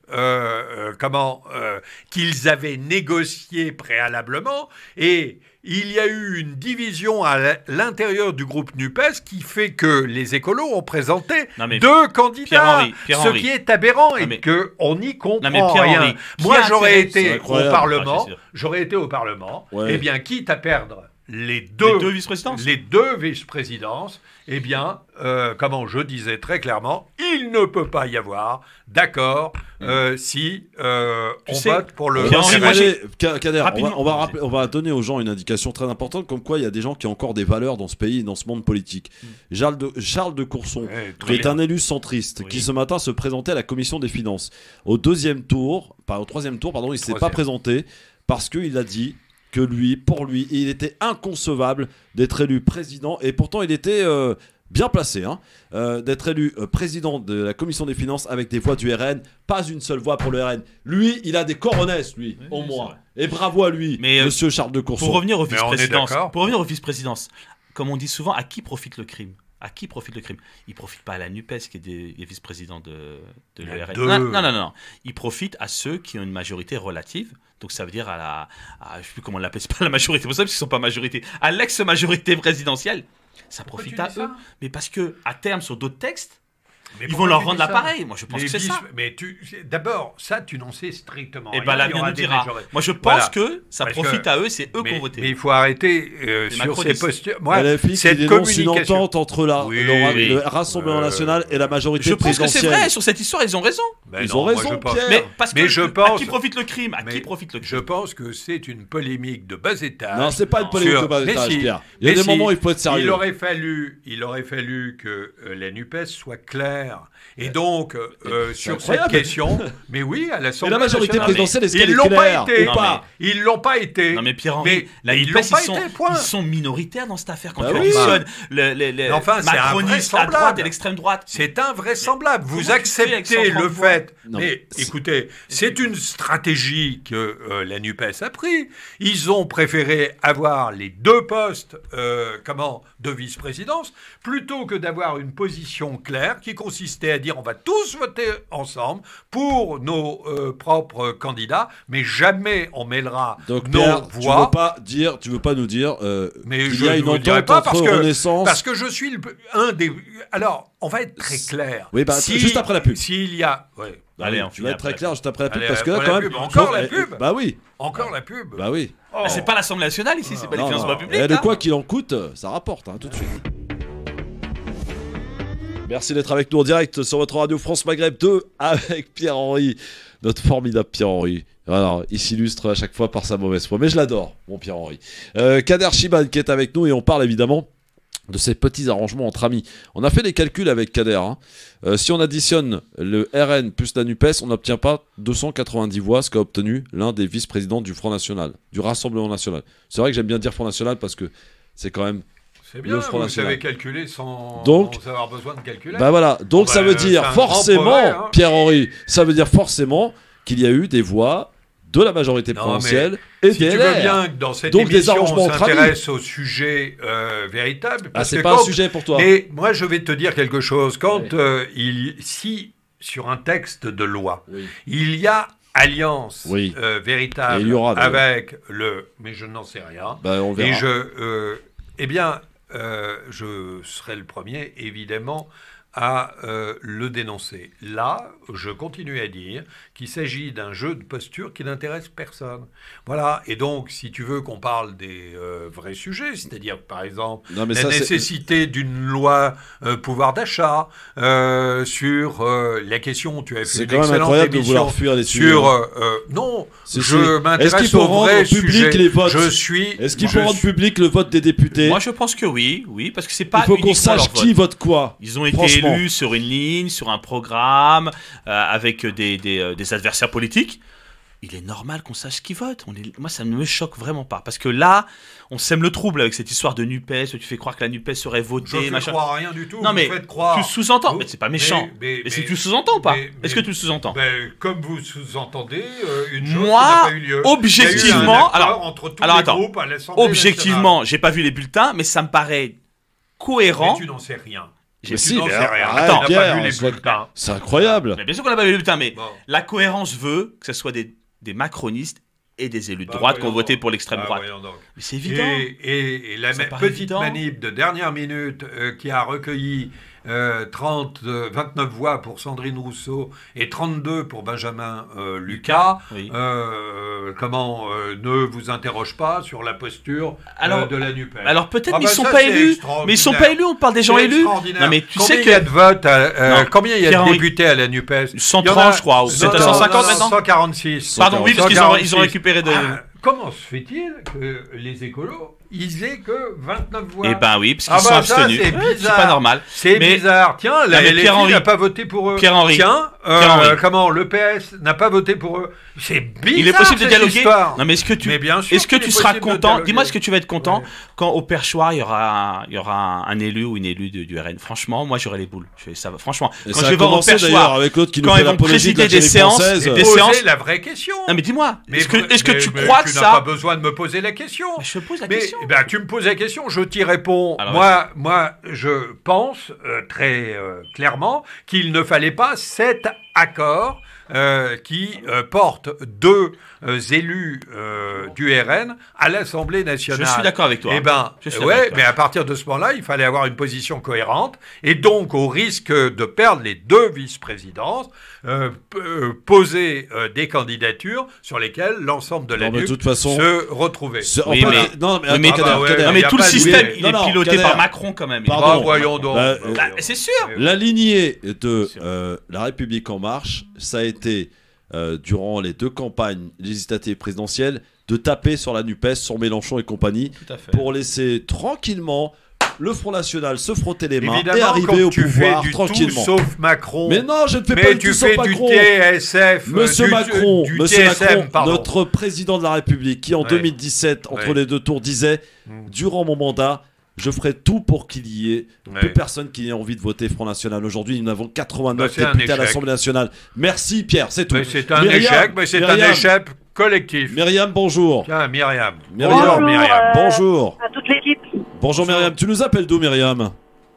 qu'ils avaient négociés préalablement, et il y a eu une division à l'intérieur du groupe NUPES qui fait que les écolos ont présenté Non, mais 2 candidats, Pierre-Henri. ce qui est aberrant et mais- qu'on n'y Non, comprend mais Pierre-Henri, rien. qui Moi, a j'aurais intérêt- été C'est au incroyable. Parlement, Ah, c'est sûr. j'aurais été au Parlement, Ouais. eh bien, quitte à perdre les Les deux deux vice-présidences. les 2 vice-présidences, eh bien, je disais très clairement, il ne peut pas y avoir d'accord si on sais, vote pour le Pierre-Henri, moi, RN. Kader, Rapidement. on va donner aux gens une indication très importante, comme quoi il y a des gens qui ont encore des valeurs dans ce pays et dans ce monde politique. Charles de Courson, Ouais, qui est un élu centriste, Oui. qui ce matin se présentait à la commission des finances. Au troisième tour, il s'est pas Troisième. présenté parce qu'il a dit que pour lui, il était inconcevable d'être élu président, et pourtant il était bien placé, d'être élu président de la commission des finances avec des voix du RN, pas une seule voix pour le RN. Lui, il a des coronesses, lui, Oui, au c'est moins. vrai. Et bravo à lui, Mais, monsieur Charles de Courson. Pour revenir aux Mais on est vice-présidences, d'accord. comme on dit souvent, à qui profite le crime? À qui profite le crime? Il profite pas à la NUPES qui est vice-président de Il y a l'ERN. deux. Non. Il profite à ceux qui ont une majorité relative. Donc ça veut dire je sais plus comment on l'appelle, c'est pas la majorité possible parce qu'ils sont pas majorité. À l'ex-majorité présidentielle. Ça Pourquoi profite tu à dis eux. ça Mais parce que à terme sur d'autres textes, Mais ils pourquoi vont leur tu rendre dis ça? l'appareil. Moi je pense Les que c'est ça. Mais d'abord, ça, tu n'en sais strictement Et rien. ben Il y l'avenir aura nous des dira. majorités. Moi je pense Voilà. que ça Parce profite que- à eux, c'est eux qui ont voté. Mais il faut arrêter sur Macron ces dit- postures. Moi, LFI qui cette dénonce une communication. entente entre Oui, le Rassemblement national et la majorité Je pense que c'est présidentielle. vrai, sur cette histoire, ils ont raison. Ben Ils non, ont moi, raison, je pense- Pierre. Mais parce Mais que je à pense- qui profite le crime? À Mais qui profite le crime? Je pense que c'est une polémique de bas étage. Non, c'est pas une polémique de bas Mais étage, si, Pierre. Il y a mais des si, moments où il faut être sérieux. Il aurait fallu que la NUPES soit claire. Et donc, sur cette incroyable. question, mais oui, à l'Assemblée Mais la majorité nationale, présidentielle, est-ce ils qu'elle est l'ont claire pas été. ou pas? Ils l'ont pas été. Non mais Pierre-Henri, Mais la ils NUPES, l'ont pas ils été, point. sont minoritaires dans cette affaire quand Bah tu oui. additionnes les enfin, c'est macronistes, la invraisemblable. droite et l'extrême droite. C'est invraisemblable. Vous Comment tu fais avec acceptez 130 le voix? fait. Non, mais mais écoutez, c'est une stratégie que la NUPES a pris. Ils ont préféré avoir les 2 postes de vice-présidence plutôt que d'avoir une position claire qui consiste consisté à dire on va tous voter ensemble pour nos propres candidats, mais jamais on mêlera Donc nos Pierre, voix. tu veux pas nous dire Mais qu'il je y a ne une vous le dirai entente pas entre Renaissance. parce que je suis un des. Alors, on va être très clair. Oui, bah, juste après la pub. S'il y a. Ouais. Allez, oui, on tu finit vas être très après. clair juste après la pub Allez, parce que là après quand la même. pub. Encore faut- la pub. Bah oui. Encore la pub. Bah oui. Oh. C'est pas l'Assemblée nationale ici, c'est pas les Non, financements non. publics. Et de hein. quoi qu'il en coûte, ça rapporte tout de suite. Merci d'être avec nous en direct sur votre radio France Maghreb 2 avec Pierre-Henri, notre formidable Pierre-Henri. Alors, il s'illustre à chaque fois par sa mauvaise foi, mais je l'adore, mon Pierre-Henri. Kader Chiban qui est avec nous et on parle évidemment de ces petits arrangements entre amis. On a fait des calculs avec Kader. Si on additionne le RN plus la NUPES, on n'obtient pas 290 voix, ce qu'a obtenu l'un des vice-présidents du Front National, du Rassemblement National. C'est vrai que j'aime bien dire Front National parce que c'est quand même... C'est bien, Le Front vous National. savez calculer sans avoir besoin de calculer. Bah voilà, donc Bon, ça bah, veut dire c'est un grand forcément, progrès, hein. Pierre-Henri, ça veut dire forcément qu'il y a eu des voix de la majorité Non, présidentielle et Si des tu veux LR. bien que dans cette Donc, des émission, arrangements on entre amis. s'intéresse au sujet véritable. Ah, parce c'est que pas un quand- sujet pour toi. Mais moi, je vais te dire quelque chose. Quand Ouais. si sur un texte de loi, Oui. il y a alliance Oui. véritable Et il y aura, d'ailleurs. avec le... Mais je n'en sais rien. Bah, on verra. Et eh bien, je serai le premier, évidemment, à le dénoncer. Là, je continue à dire qu'il s'agit d'un jeu de posture qui n'intéresse personne. Voilà. Et donc, si tu veux qu'on parle des vrais sujets, c'est-à-dire, par exemple, Non, mais la ça, c'est- nécessité d'une loi pouvoir d'achat, sur la question, tu as fait C'est une quand même excellente incroyable de émission vouloir fuir les sujets. sur... non, Si, si. je Est-ce qu'il m'intéresse faut au rendre vrai public sujet. les votes Je suis... Est-ce qu'il je faut rendre suis- public le vote des députés? Moi, je pense que oui, parce que c'est pas Il faut qu'on uniquement sache leur qui vote. vote quoi. Ils ont été Franchement. élus sur une ligne, sur un programme, avec des adversaires politiques. Il est normal qu'on sache qui vote. Moi, ça ne me choque vraiment pas. Parce que là, on sème le trouble avec cette histoire de NUPES, où tu fais croire que la NUPES serait Je votée, ne machin. crois à rien du tout. Non, vous mais faites croire. tu sous-entends. Vous- Mais c'est pas méchant. mais- Est-ce que mais- tu sous-entends ou pas mais- Est-ce que tu sous-entends Comme vous sous-entendez une chose Moi, qui n'a pas eu lieu. objectivement, Il y a eu un accord alors- entre tous alors, les attends. groupes à l'Assemblée Objectivement, j'ai pas vu les bulletins, mais ça me paraît nationale. cohérent. Mais tu n'en sais rien. J'ai- Mais Tu si, n'en mais sais rien. arrête, Tu n'as Pierre, pas vu les soit- bulletins. C'est incroyable. Mais bien sûr qu'on n'a pas vu les bulletins, mais Bon. la cohérence veut que ce soit des macronistes et des élus de Bah, droite qui ont voyons voté donc. pour l'extrême Ah, droite. voyons donc. Mais c'est évident. Et la Ça paraît petite évident. manip de dernière minute qui a recueilli 29 voix pour Sandrine Rousseau et 32 pour Benjamin Lucas, Oui. ne vous interroge pas sur la posture Alors- de la NUPES. Alors peut-être Ah qu'ils bah sont ça, pas c'est élus, extraordinaire. mais ils sont pas élus, on parle des gens C'est élus. extraordinaire. Non mais tu Combien sais il y a que de votes Non. combien il y a de Pierre-Henri. députés à la NUPES 130 Il y en a- je crois, ou Non, peut-être à non, 150 non, maintenant. 146. Pardon, oui, parce qu'ils ont 146. récupéré de... Ah, comment se fait-il que les écolos, ils aient que 29 voix Eh ben oui, parce qu'ils Ah sont bah ça, abstenus. c'est Ouais, bizarre. pas normal. C'est Mais- bizarre. Tiens, la mais LFI Pierre-Henri. n'a pas voté pour eux. Pierre-Henri. Tiens, Pierre-Henri. le PS n'a pas voté pour eux. C'est bizarre. Il est possible de cette dialoguer. histoire. Non mais est-ce que tu Mais bien sûr est-ce que qu'il tu est seras possible de content dialoguer. Dis-moi, est-ce que tu vas être content Ouais. quand au perchoir il y aura un élu ou une élue du RN. Franchement, moi j'aurai les boules. Ça va. Franchement, Et quand ça je a vais voir au commencé d'ailleurs perchoir. avec l'autre qui nous quand fait ils vont l'apologie de la présider des télé séances, française. des Posez séances. la vraie question. Non mais dis-moi, Mais est-ce que tu mais crois que tu n'as pas ça besoin de me poser la question. Mais je te pose la Mais question. eh ben, tu me poses la question, je t'y réponds. Alors, Moi, je pense très clairement qu'il ne fallait pas cet accord qui porte deux élus du RN à l'Assemblée nationale. Je suis d'accord avec toi. Eh ben, Je suis d'accord ouais, avec toi. mais à partir de ce moment-là, il fallait avoir une position cohérente et donc, au risque de perdre les deux vice-présidences, poser des candidatures sur lesquelles l'ensemble de la Non, mais de NUP toute façon, se retrouvait. Oui, mais- non, mais Oui, mais- attends, Ah bah ouais, Kader, Non mais y a tout le pas de- système, oui, il est non, piloté Kader. par Macron quand même. Pardon. Bah, voyons donc. Bah, voyons. Bah, c'est sûr. La lignée de sûr. La République En Marche, ça a été, durant les deux campagnes législatives et présidentielles, de taper sur la NUPES, sur Mélenchon et compagnie, Tout à fait. pour laisser tranquillement le Front National se frotter les mains Évidemment, et arriver quand au tu pouvoir fais du tranquillement. tout sauf Macron. Mais non, je ne fais mais pas du tu tout sauf fais du Macron. TSF, Monsieur du Macron, Monsieur TSM, Macron, pardon. notre président de la République, qui en Ouais. 2017, entre Ouais. les deux tours, disait durant mon mandat, je ferai tout pour qu'il y ait Ouais. plus personne qui ait envie de voter Front National. Aujourd'hui, nous avons 89 Bah, c'est un députés à échec. l'Assemblée nationale. Merci Pierre, c'est tout. Mais c'est un Myriam, échec, mais c'est un Myriam, échec collectif. Myriam, bonjour. Tiens, Myriam. Myriam. Bonjour, Myriam. Bonjour. À toute l'équipe. Bonjour Myriam, tu nous appelles d'où Myriam?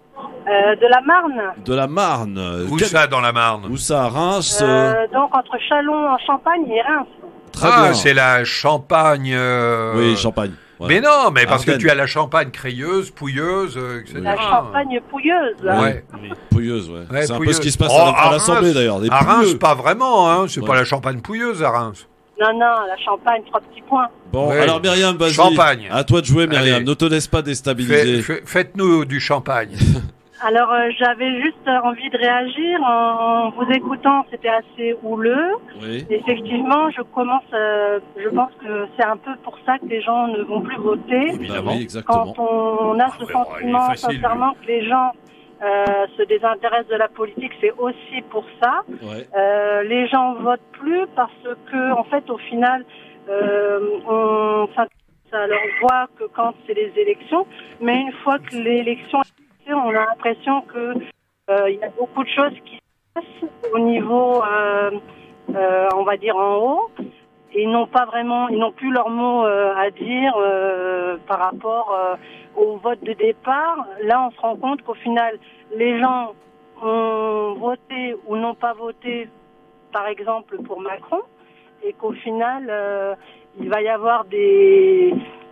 De la Marne. De la Marne. Où ça, dans la Marne? Où ça, Reims Donc entre Châlons en Champagne et Reims. Très bien. C'est la Champagne. Oui, Champagne. Ouais. Mais non, mais parce Ardennes. que tu as la Champagne crayeuse, pouilleuse, etc. La Champagne pouilleuse. Ouais. Pouilleuse, ouais. Ouais, C'est un peu pouilleuse. ce qui se passe Oh, à l'Assemblée Reims, d'ailleurs. Des à Reims, pouilleux. pas vraiment, hein. C'est Ouais. pas la Champagne pouilleuse à Reims. Non, la Champagne, 3 petits points. Bon, Ouais. alors Myriam, vas-y. Champagne. À toi de jouer, Myriam. Allez. Ne te laisse pas déstabiliser. Faites-nous du champagne. Alors, j'avais juste envie de réagir. En vous écoutant, c'était assez houleux. Oui. Effectivement, je pense que c'est un peu pour ça que les gens ne vont plus voter. Bah oui, exactement. Quand on a ce il est sentiment, facile, sincèrement, que les gens se désintéressent de la politique, c'est aussi pour ça. Ouais. Les gens votent plus parce que, en fait, au final, on s'intéresse à leur voix que quand c'est les élections. Mais une fois que l'élection est passée, on a l'impression que il y a beaucoup de choses qui se passent au niveau, on va dire en haut. Ils n'ont plus leur mot à dire par rapport au vote de départ. Là, on se rend compte qu'au final, les gens ont voté ou n'ont pas voté, par exemple, pour Macron, et qu'au final, il va y avoir des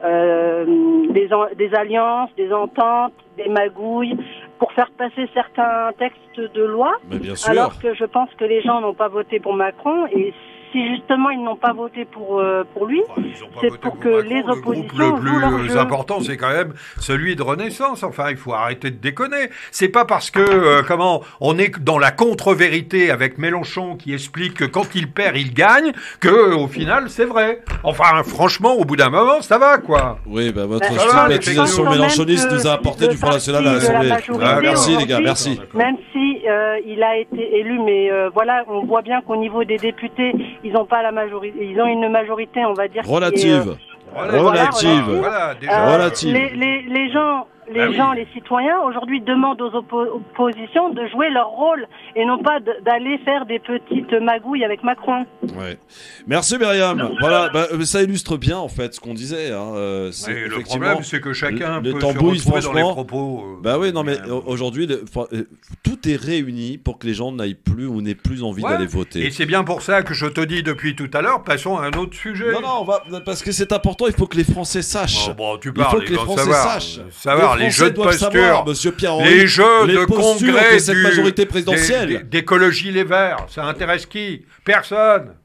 alliances, des ententes, des magouilles pour faire passer certains textes de loi, Mais bien sûr. alors que je pense que les gens n'ont pas voté pour Macron, et si justement ils n'ont pas voté pour lui, c'est pour que les oppositions Le groupe jouent leur le plus jeu. important, c'est quand même celui de Renaissance. Enfin, il faut arrêter de déconner. C'est pas parce que, on est dans la contre-vérité avec Mélenchon qui explique que quand il perd, il gagne, que au final, c'est vrai. Enfin, franchement, au bout d'un moment, ça va, quoi. Oui, bah votre Ça va, stigmatisation quand même mélenchoniste que nous a apporté le du Front National à parti de la l'Assemblée. majorité Merci les gars, aujourd'hui, merci. Même si il a été élu, mais voilà, on voit bien qu'au niveau des députés, ils n'ont pas la majorité, ils ont une majorité, on va dire, Relative. Relative. Voilà, déjà. Relative. Les gens, les citoyens aujourd'hui demandent aux oppositions de jouer leur rôle et non pas d'aller faire des petites magouilles avec Macron. Ouais. Merci Myriam. Voilà, ça illustre bien en fait ce qu'on disait. Hein. Oui, le problème, c'est que chacun le peut tambouille, se retrouver dans les franchement. propos. Bah oui, non mais aujourd'hui, tout est réuni pour que les gens n'aillent plus ou n'aient plus envie Ouais. d'aller voter. Et c'est bien pour ça que je te dis depuis tout à l'heure, passons à un autre sujet. Non, parce que c'est important, il faut que les Français sachent. Bon, tu Il parles, faut que ils les doivent Français savoir. sachent. Savoir, les Français jeux de doivent posture, savoir, monsieur Pierre-Henri, les jeux les de postures congrès de cette majorité présidentielle. d'écologie les Verts, ça intéresse qui? Personne.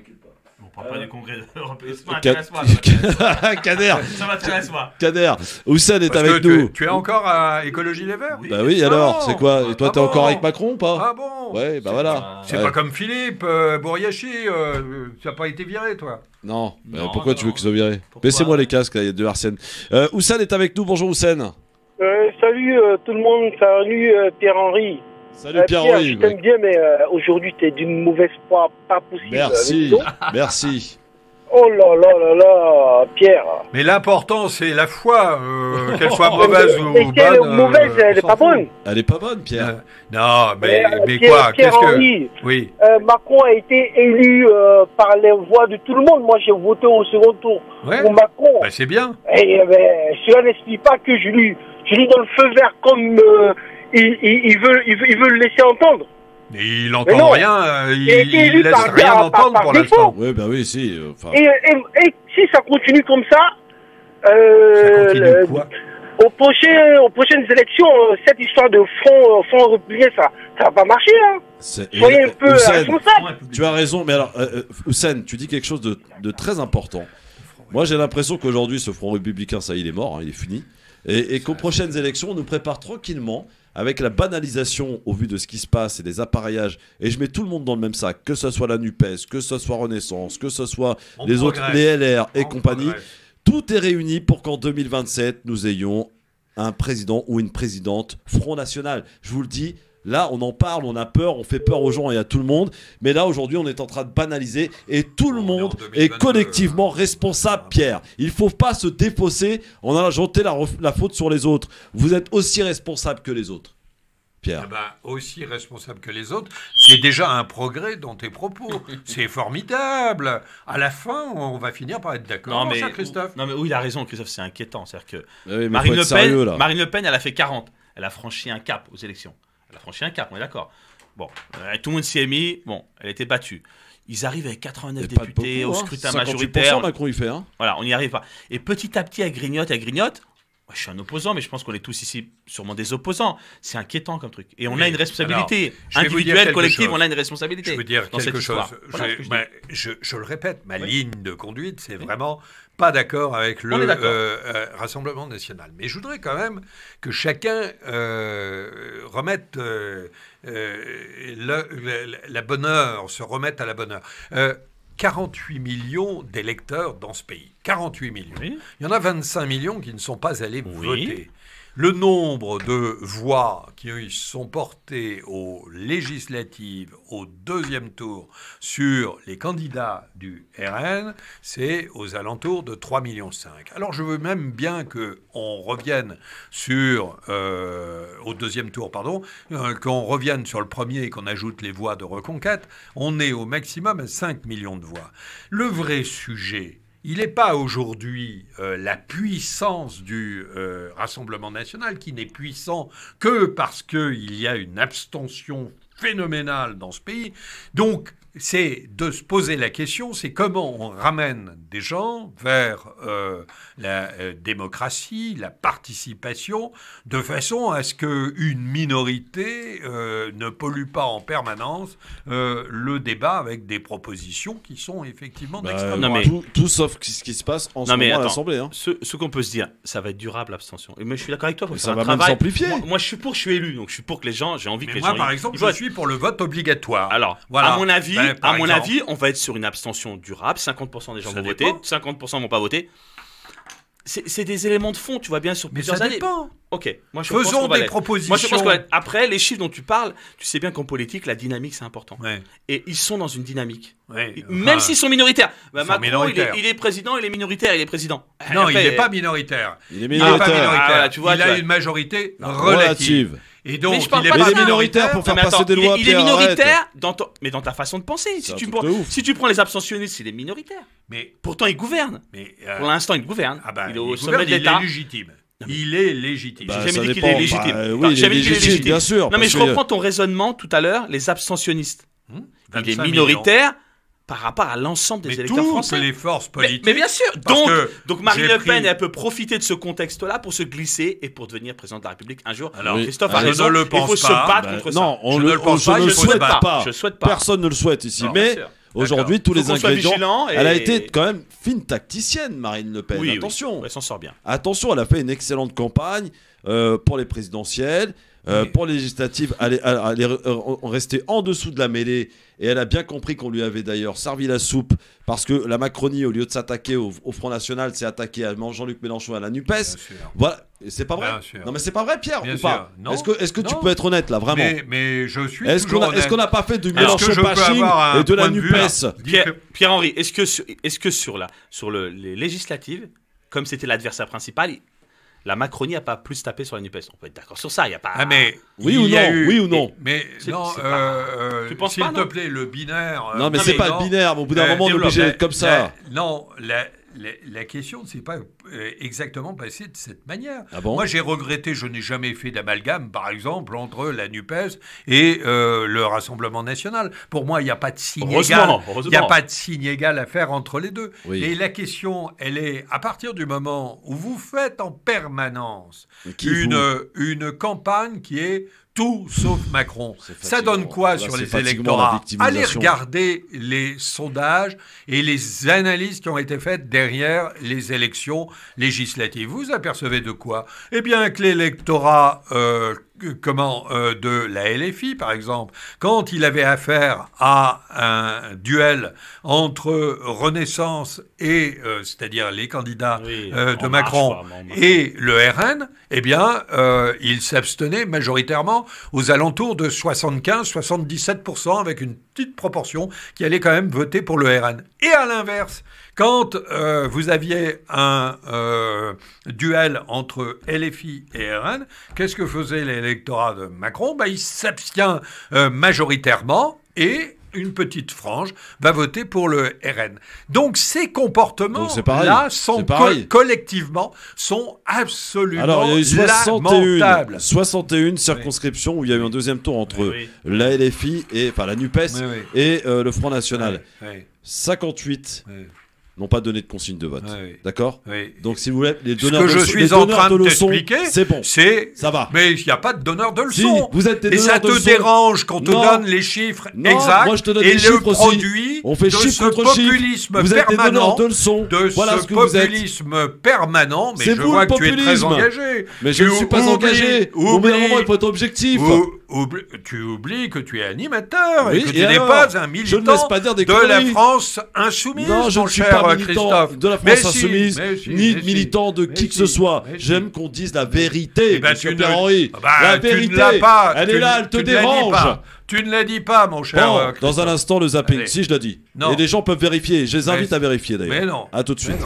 On parle pas du congrès européen. Ça Ka- m'intéresse Kader, Ça m'intéresse moi. Kader, Houssen est Parce avec que nous. tu es encore à écologie les Verts? Bah oui, alors, c'est quoi? Et toi, Ah t'es encore bon avec Macron ou pas? Ah bon? Ouais, bah voilà. C'est Ouais. pas comme Philippe Bouriachi, tu n'as pas été viré, toi. Non, Non, pourquoi non, tu veux qu'ils soient virés? Pourquoi Baissez-moi les casques, là, il y a deux Arsène. Houssen est avec nous, bonjour Houssen. Salut tout le monde, salut Pierre-Henri. Salut Pierre, Pierre-Henri. je t'aime bien, mais aujourd'hui t'es d'une mauvaise foi pas possible. Merci, Donc, merci. oh là là là là, Pierre. Mais l'important, c'est la foi, qu'elle soit mauvaise ou Mais bonne. quelle mauvaise, elle est on pas s'en fout. bonne. Elle est pas bonne, Pierre. Non, mais Pierre- quoi? Qu'est-ce que... Pierre-Henri, Oui. Macron a été élu par les voix de tout le monde. Moi, j'ai voté au second tour Ouais. pour Macron. Bah, c'est bien. Et cela n'explique pas que je lui dans le feu vert comme il veut le laisser entendre. Et il Mais n'entend non. rien, Il a été il élu laisse par- rien par- entendre par pour défaut. l'instant. Oui, bah oui, si. Et si ça continue comme ça, Ça continue quoi? aux prochaines élections, cette histoire de front républicain, ça va pas marcher. Hein. Soyez un peu Houssen, responsable. tu as raison, mais alors, Houssen, tu dis quelque chose de très important. Moi, j'ai l'impression qu'aujourd'hui, ce Front républicain, ça, il est mort, hein, il est fini. Et qu'aux prochaines élections, on nous prépare tranquillement, avec la banalisation au vu de ce qui se passe et des appareillages. Et je mets tout le monde dans le même sac, que ce soit la NUPES, que ce soit Renaissance, que ce soit On les autres, progresse. les LR et On compagnie. progresse. Tout est réuni pour qu'en 2027, nous ayons un président ou une présidente Front National. Je vous le dis, là, on en parle, on a peur, on fait peur aux gens et à tout le monde. Mais là, aujourd'hui, on est en train de banaliser et tout le On est monde en est 2022, collectivement responsable, Pierre. Il ne faut pas se défausser en allant jeter la faute sur les autres. Vous êtes aussi responsable que les autres, Pierre. Eh ben, aussi responsable que les autres, c'est déjà un progrès dans tes propos. C'est formidable. À la fin, on va finir par être d'accord. Ça, Christophe. Non mais oui, il a raison, Christophe, c'est inquiétant. C'est-à-dire que Oui, mais faut Marine être Le sérieux, là. Pen, elle a fait 40. elle a franchi un cap aux élections. Elle a franchi un cap, on est d'accord. Bon, tout le monde s'y est mis. Bon, elle était battue. Ils arrivent avec 89 députés au scrutin majoritaire. Macron, il fait. Hein. Voilà, on n'y arrive pas. Et petit à petit, elle grignote. Moi, je suis un opposant, mais je pense qu'on est tous ici sûrement des opposants. C'est inquiétant comme truc. Et on a une responsabilité individuelle, collective, on a une responsabilité. Je veux dire quelque chose. Je le répète, ma ligne de conduite, c'est vraiment pas d'accord avec le Rassemblement national. Mais je voudrais quand même que chacun remette la bonne heure, se remette à la bonne heure. 48 millions d'électeurs dans ce pays. 48 millions. Oui. Il y en a 25 millions qui ne sont pas allés voter. Le nombre de voix qui sont portées aux législatives au deuxième tour sur les candidats du RN, c'est aux alentours de 3,5 millions. Alors je veux même bien qu'on revienne au deuxième tour, qu'on revienne sur le premier et qu'on ajoute les voix de reconquête. On est au maximum à 5 millions de voix. Le vrai sujet, il n'est pas aujourd'hui la puissance du Rassemblement national, qui n'est puissant que parce qu'il y a une abstention phénoménale dans ce pays. Donc, c'est de se poser la question, c'est comment on ramène des gens vers la démocratie, la participation, de façon à ce qu'une minorité ne pollue pas en permanence le débat avec des propositions qui sont effectivement d'extrême droite. Tout sauf ce qui se passe en ce moment à l'Assemblée. Hein. Ce qu'on peut se dire, ça va être durable l'abstention. Et moi, je suis d'accord avec toi. Ça va même s'amplifier. Moi, je suis élu, donc je suis pour que les gens, j'ai envie que les gens... Moi, par exemple, je suis pour le vote obligatoire. Alors, voilà. À mon avis, on va être sur une abstention durable. 50% des gens vont voter, 50% vont pas voter. C'est des éléments de fond, tu vois bien, sur plusieurs années. Ok, moi je pense qu'on va l'être. Propositions. Moi je pense qu'on va l'être. Après, les chiffres dont tu parles, tu sais bien qu'en politique, la dynamique c'est important. Ouais. Et ils sont dans une dynamique. Ouais. Même s'ils sont minoritaires. Macron, il est président, il est minoritaire, il est président. Non, après, il n'est pas minoritaire. Il est minoritaire. Il a une majorité relative. Et donc, il est minoritaire pour faire passer des lois. Il est minoritaire, mais dans ta façon de penser. Si tu prends les abstentionnistes, il est minoritaire. Mais pourtant, il gouverne. Pour l'instant, il gouverne. Il est au sommet de l'État. Il est légitime. Il est légitime. J'ai jamais dit qu'il est légitime. Oui, il est légitime, bien sûr. Non, mais je reprends ton raisonnement tout à l'heure, les abstentionnistes. Il est minoritaire par rapport à l'ensemble des électeurs français. Toutes les forces politiques. Mais bien sûr. Donc Marine Le Pen, elle peut profiter de ce contexte-là pour se glisser et pour devenir présidente de la République un jour. Alors, Christophe a raison. Il faut se battre contre ça. Non, je ne le souhaite pas. Personne ne le souhaite ici. Mais aujourd'hui, tous les ingrédients. Elle a été quand même fine tacticienne, Marine Le Pen. Attention. Elle s'en sort bien. Attention, elle a fait une excellente campagne pour les présidentielles. Pour les législatives, elle est restée en dessous de la mêlée et elle a bien compris qu'on lui avait d'ailleurs servi la soupe parce que la Macronie, au lieu de s'attaquer au Front National, s'est attaquée à Jean-Luc Mélenchon et à la NUPES. Voilà, c'est pas vrai. Non mais c'est pas vrai, Pierre, ou pas? Est-ce que tu peux être honnête là, vraiment? Mais je suis. Est-ce qu'on n'a pas fait du Mélenchon bashing et de la NUPES? Pierre-Henri, est-ce que sur les législatives, comme c'était l'adversaire principal, la Macronie n'a pas plus tapé sur la NUPES. On peut être d'accord sur ça. Il y a pas. Oui ou non. Mais non. Tu penses s'il te plaît, le binaire. Non, mais c'est pas le binaire. Au bout d'un moment, on est obligé d'être comme ça. Non, la question ne s'est pas exactement passée de cette manière. Ah bon? Moi, j'ai regretté, je n'ai jamais fait d'amalgame, par exemple, entre la NUPES et le Rassemblement national. Pour moi, il n'y a pas de signe égal. Il n'y a pas de signe égal à faire entre les deux. Oui. Et la question, elle est, à partir du moment où vous faites en permanence une campagne qui est tout sauf Macron. Ça donne quoi sur les électorats? Allez regarder les sondages et les analyses qui ont été faites derrière les élections législatives. Vous apercevez de quoi? Eh bien que l'électorat de la LFI, par exemple, quand il avait affaire à un duel entre Renaissance et, c'est-à-dire les candidats de Macron et le RN, eh bien, il s'abstenait majoritairement aux alentours de 75-77%, avec une petite proportion qui allait quand même voter pour le RN. Et à l'inverse, quand vous aviez un duel entre LFI et RN, qu'est-ce que faisait l'électorat de Macron? Il s'abstient majoritairement et une petite frange va voter pour le RN. Donc ces comportements-là collectivement sont absolument Alors il y a eu lamentables. 61 circonscriptions où il y a eu un deuxième tour entre la LFI et la NUPES et le Front National. 58 n'ont pas donné de consigne de vote. D'accord ? Donc, si vous voulez, les donneurs de leçons... Ce que je suis en train de t'expliquer, c'est bon. Ça va. Mais il n'y a pas de donneur de leçons. Si, vous êtes des donneurs de leçons. Et ça te dérange qu'on te donne les chiffres exacts. Moi, je te donne les chiffres aussi. On fait chiffre contre chiffre. Vous êtes des donneurs de leçons. Voilà ce populisme permanent. Mais je vois que tu es très engagé. Mais je ne suis pas engagé. Au bout d'un moment, il faut être objectif. Tu oublies que tu es animateur et que tu n'es pas un militant de la France insoumise. Non, je ne suis pas militant de la France insoumise, ni militant de qui que ce soit. J'aime qu'on dise la vérité, monsieur Pierre-Henri. La vérité, elle est là, elle te dérange. Tu ne la dis pas, mon cher. Dans un instant, le zapping. Si, je l'ai dit. Et les gens peuvent vérifier. Je les invite à vérifier, d'ailleurs. Mais non. À tout de suite.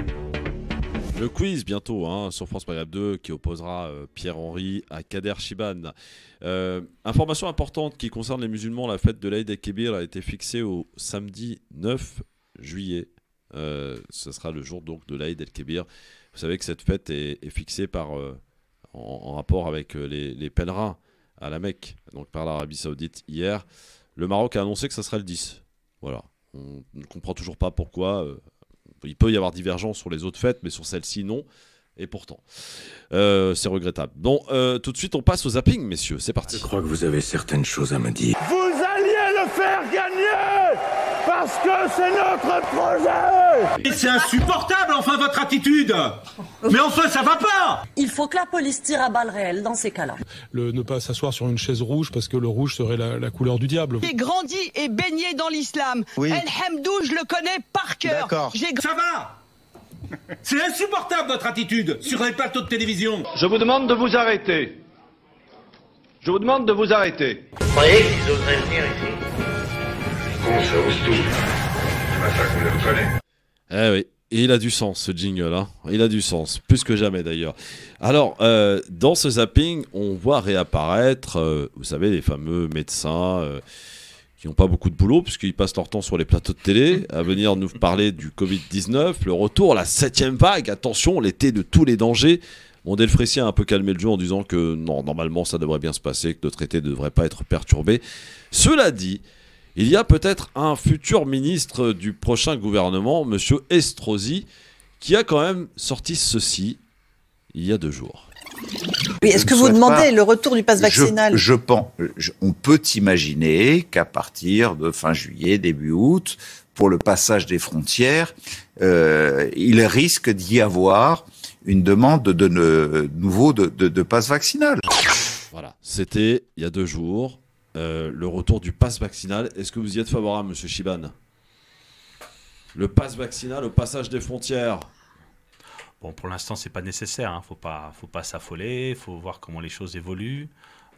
Le quiz bientôt sur France Maghreb 2 qui opposera Pierre-Henri à Kader Chiban. Information importante qui concerne les musulmans, la fête de l'Aïd el-Kébir a été fixée au samedi 9 juillet. Ce sera le jour donc de l'Aïd el-Kébir. Vous savez que cette fête est fixée en rapport avec les pèlerins à la Mecque, donc par l'Arabie Saoudite hier. Le Maroc a annoncé que ça serait le 10. Voilà. On ne comprend toujours pas pourquoi. Il peut y avoir divergence sur les autres fêtes, mais sur celle-ci, non. Et pourtant, c'est regrettable. Bon, tout de suite, on passe au zapping, messieurs. C'est parti. Je crois que vous avez certaines choses à me dire. Vous alliez le faire gagner parce que c'est notre projet. C'est insupportable, enfin, votre attitude. Mais enfin, ça va pas. Il faut que la police tire à balles réelles dans ces cas-là. Ne pas s'asseoir sur une chaise rouge parce que le rouge serait la couleur du diable. J'ai grandi et baigné dans l'islam. Oui. El Hamdou, je le connais par cœur. D'accord. Ça va. C'est insupportable votre attitude sur les plateaux de télévision. Je vous demande de vous arrêter. Je vous demande de vous arrêter. Vous croyez qu'ils oseraient venir ici? Bon, ça ose tout. C'est pas ça qu'on les reconnaît. Eh oui, et il a du sens ce jingle, hein. Il a du sens, plus que jamais d'ailleurs. Alors, dans ce zapping, on voit réapparaître, vous savez, les fameux médecins... qui n'ont pas beaucoup de boulot, puisqu'ils passent leur temps sur les plateaux de télé, à venir nous parler du Covid-19, le retour, la 7e vague, attention, l'été de tous les dangers. Bon, Delfrécy a un peu calmé le jeu en disant que non, normalement ça devrait bien se passer, que notre été ne devrait pas être perturbé. Cela dit, il y a peut-être un futur ministre du prochain gouvernement, monsieur Estrosi, qui a quand même sorti ceci il y a 2 jours. Oui, est-ce que vous demandez le retour du pass vaccinal ? On peut imaginer qu'à partir de fin juillet, début août, pour le passage des frontières, il risque d'y avoir une demande de nouveau de pass vaccinal. Voilà, c'était il y a 2 jours, le retour du pass vaccinal. Est-ce que vous y êtes favorable, monsieur Chiban ? Le pass vaccinal au passage des frontières. Bon, pour l'instant, c'est pas nécessaire. Hein. Faut pas s'affoler. Faut voir comment les choses évoluent.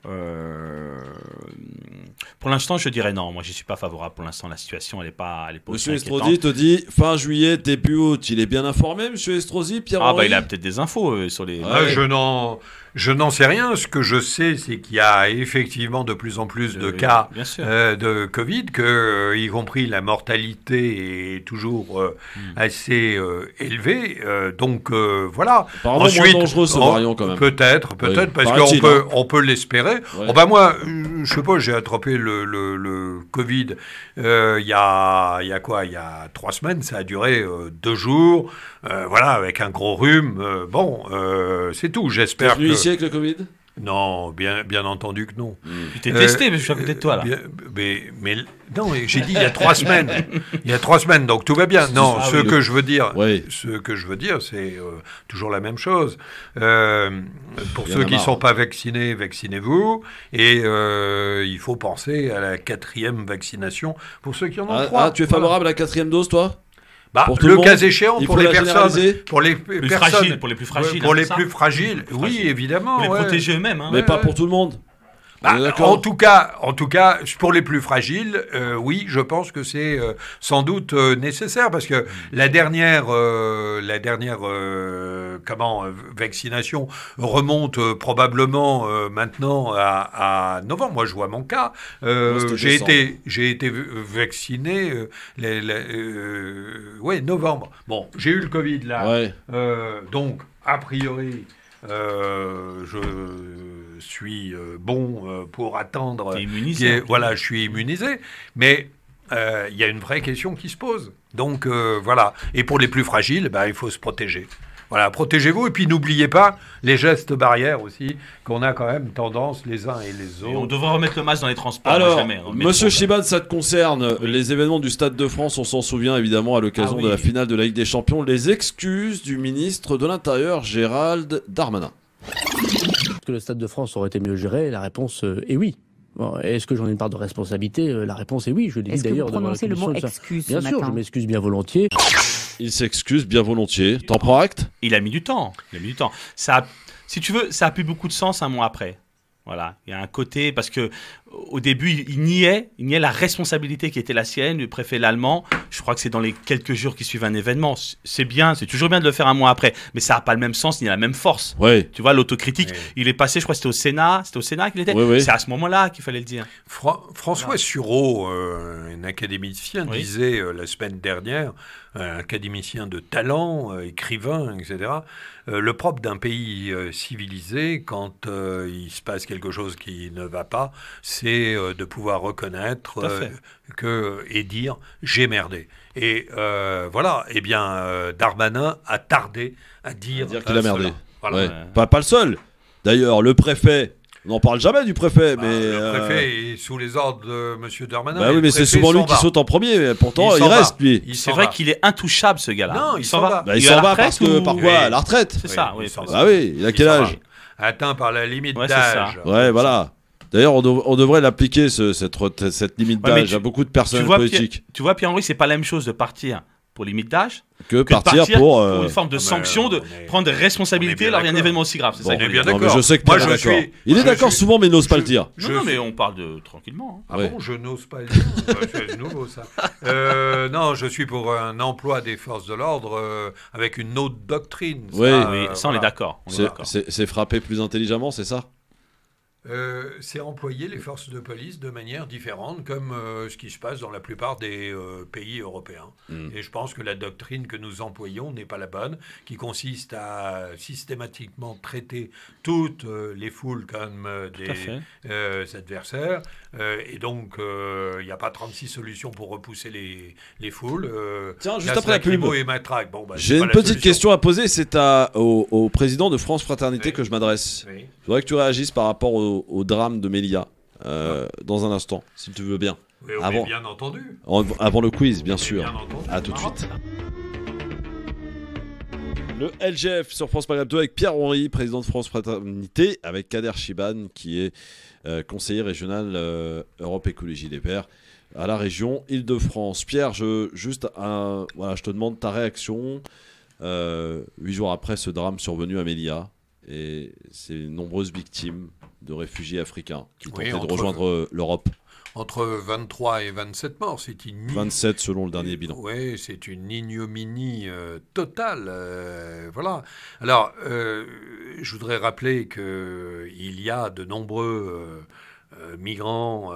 Pour l'instant, je dirais non. Moi, j'y suis pas favorable. Pour l'instant, la situation, elle est pas Monsieur Estrosi te dit fin juillet, début août. Il est bien informé, monsieur Estrosi, Pierre-Henri ? Ah bah, il a peut-être des infos sur les. Je n'en sais rien. Ce que je sais, c'est qu'il y a effectivement de plus en plus de cas de Covid, que y compris la mortalité est toujours assez élevée. Donc voilà. Apparemment moins dangereux ce variant quand même. Peut-être, parce qu'on peut l'espérer. Ouais. Oh, moi, je sais pas, j'ai attrapé le Covid il y a 3 semaines. Ça a duré 2 jours. Voilà, avec un gros rhume. C'est tout. J'espère que. Avec le Covid ? Non, bien entendu que non. Tu t'es testé, mais je suis à côté de toi là. Mais non, j'ai dit il y a 3 semaines. Il y a 3 semaines, donc tout va bien. Non, ce que je veux dire, c'est toujours la même chose. Pour ceux qui ne sont pas vaccinés, vaccinez-vous. Et il faut penser à la 4e vaccination pour ceux qui en ont 3. Ah, tu es favorable à la 4e dose, toi ? Le cas échéant, pour les personnes, pour les plus fragiles, oui, évidemment. Pour les protéger eux-mêmes. Hein. Mais pas pour tout le monde. En tout cas, pour les plus fragiles, oui, je pense que c'est sans doute nécessaire parce que la dernière vaccination remonte probablement maintenant à novembre. Moi, je vois mon cas. J'ai été vacciné novembre. Bon, j'ai eu le Covid là. Ouais. Donc, a priori, je suis bon pour attendre. T'es immunisé. Voilà, je suis immunisé. Mais il y a une vraie question qui se pose. Donc, voilà. Et pour les plus fragiles, il faut se protéger. Voilà, protégez-vous et puis n'oubliez pas les gestes barrières aussi qu'on a quand même tendance les uns et les autres. Et on devrait remettre le masque dans les transports. Alors, Monsieur Chiban, ça te concerne. Les événements du Stade de France, on s'en souvient évidemment à l'occasion de la finale de la Ligue des Champions. Les excuses du ministre de l'Intérieur, Gérald Darmanin. Est-ce que le Stade de France aurait été mieux géré? La réponse est oui. Bon, est-ce que j'en ai une part de responsabilité? La réponse est oui. Je l'ai dit d'ailleurs. Est-ce que vous prononcez le mot excuse Bien sûr, je m'excuse bien volontiers. Il s'excuse bien volontiers. T'en prends acte? Il a mis du temps. Ça, si tu veux, ça a plus beaucoup de sens un mois après. Voilà, il y a un côté, parce que au début, il niait la responsabilité qui était la sienne, le préfet l'allemand. Je crois que c'est dans les quelques jours qui suivent un événement. C'est bien, c'est toujours bien de le faire un mois après, mais ça n'a pas le même sens ni la même force. Ouais. Tu vois, l'autocritique, il est passé, je crois que c'était au Sénat qu'il était. Oui. C'est à ce moment-là qu'il fallait le dire. François Sureau, un académicien, disait la semaine dernière, un académicien de talent, écrivain, etc., le propre d'un pays civilisé, quand il se passe quelque chose qui ne va pas, c'est de pouvoir reconnaître et dire « j'ai merdé ». Et voilà, eh bien, Darmanin a tardé à dire qu'il a merdé. Voilà. Ouais. Pas le seul. D'ailleurs, le préfet... On n'en parle jamais du préfet, mais... Le préfet est sous les ordres de M. Darmanin. Bah oui, mais c'est souvent lui qui saute en premier, mais pourtant il reste, lui. C'est vrai qu'il est intouchable, ce gars-là. Non, il s'en va. Bah, il s'en va parce que, par quoi? À la retraite. C'est ça, oui. Ah oui, il a quel âge? Atteint par la limite d'âge. Ouais, voilà. D'ailleurs, on devrait l'appliquer, cette limite d'âge, à beaucoup de personnes politiques. Tu vois, Pierre-Henri, c'est pas la même chose de partir pour limite d'âge que partir pour une forme de sanction, de prendre des responsabilités lors d'un événement aussi grave. C'est ça. On est bien non, d'accord. Mais je sais que moi, je suis. Il est d'accord souvent, mais il n'ose pas le dire. Non, mais on parle tranquillement. Ah bon, je n'ose pas le dire. C'est nouveau ça. Non, je suis pour un emploi des forces de l'ordre avec une autre doctrine. Oui, ça on est d'accord. C'est frapper plus intelligemment, c'est ça? C'est employer les forces de police de manière différente, comme ce qui se passe dans la plupart des pays européens. Et je pense que la doctrine que nous employons n'est pas la bonne, qui consiste à systématiquement traiter toutes les foules comme des adversaires. Et donc, il n'y a pas 36 solutions pour repousser les foules. Tiens, juste après la pub, j'ai une petite question à poser, c'est au président de France Fraternité que je m'adresse. Oui. Je voudrais que tu réagisses par rapport au drame de Mélia dans un instant, si tu veux bien. Oui, avant, bien entendu. Avant le quiz, bien sûr. Bien entendu. À tout de suite. Le LGF sur France Maghreb 2 avec Pierre-Henri, président de France Fraternité, avec Kader Chiban, qui est conseiller régional Europe Écologie Les Verts à la région Île-de-France. Pierre, je te demande ta réaction 8 jours après ce drame survenu à Mélia et ces nombreuses victimes de réfugiés africains qui tentaient de rejoindre l'Europe. Entre 23 et 27 morts, c'est 27 selon le dernier bilan. Oui, c'est une ignominie totale. Voilà. Alors, je voudrais rappeler qu'il y a de nombreux migrants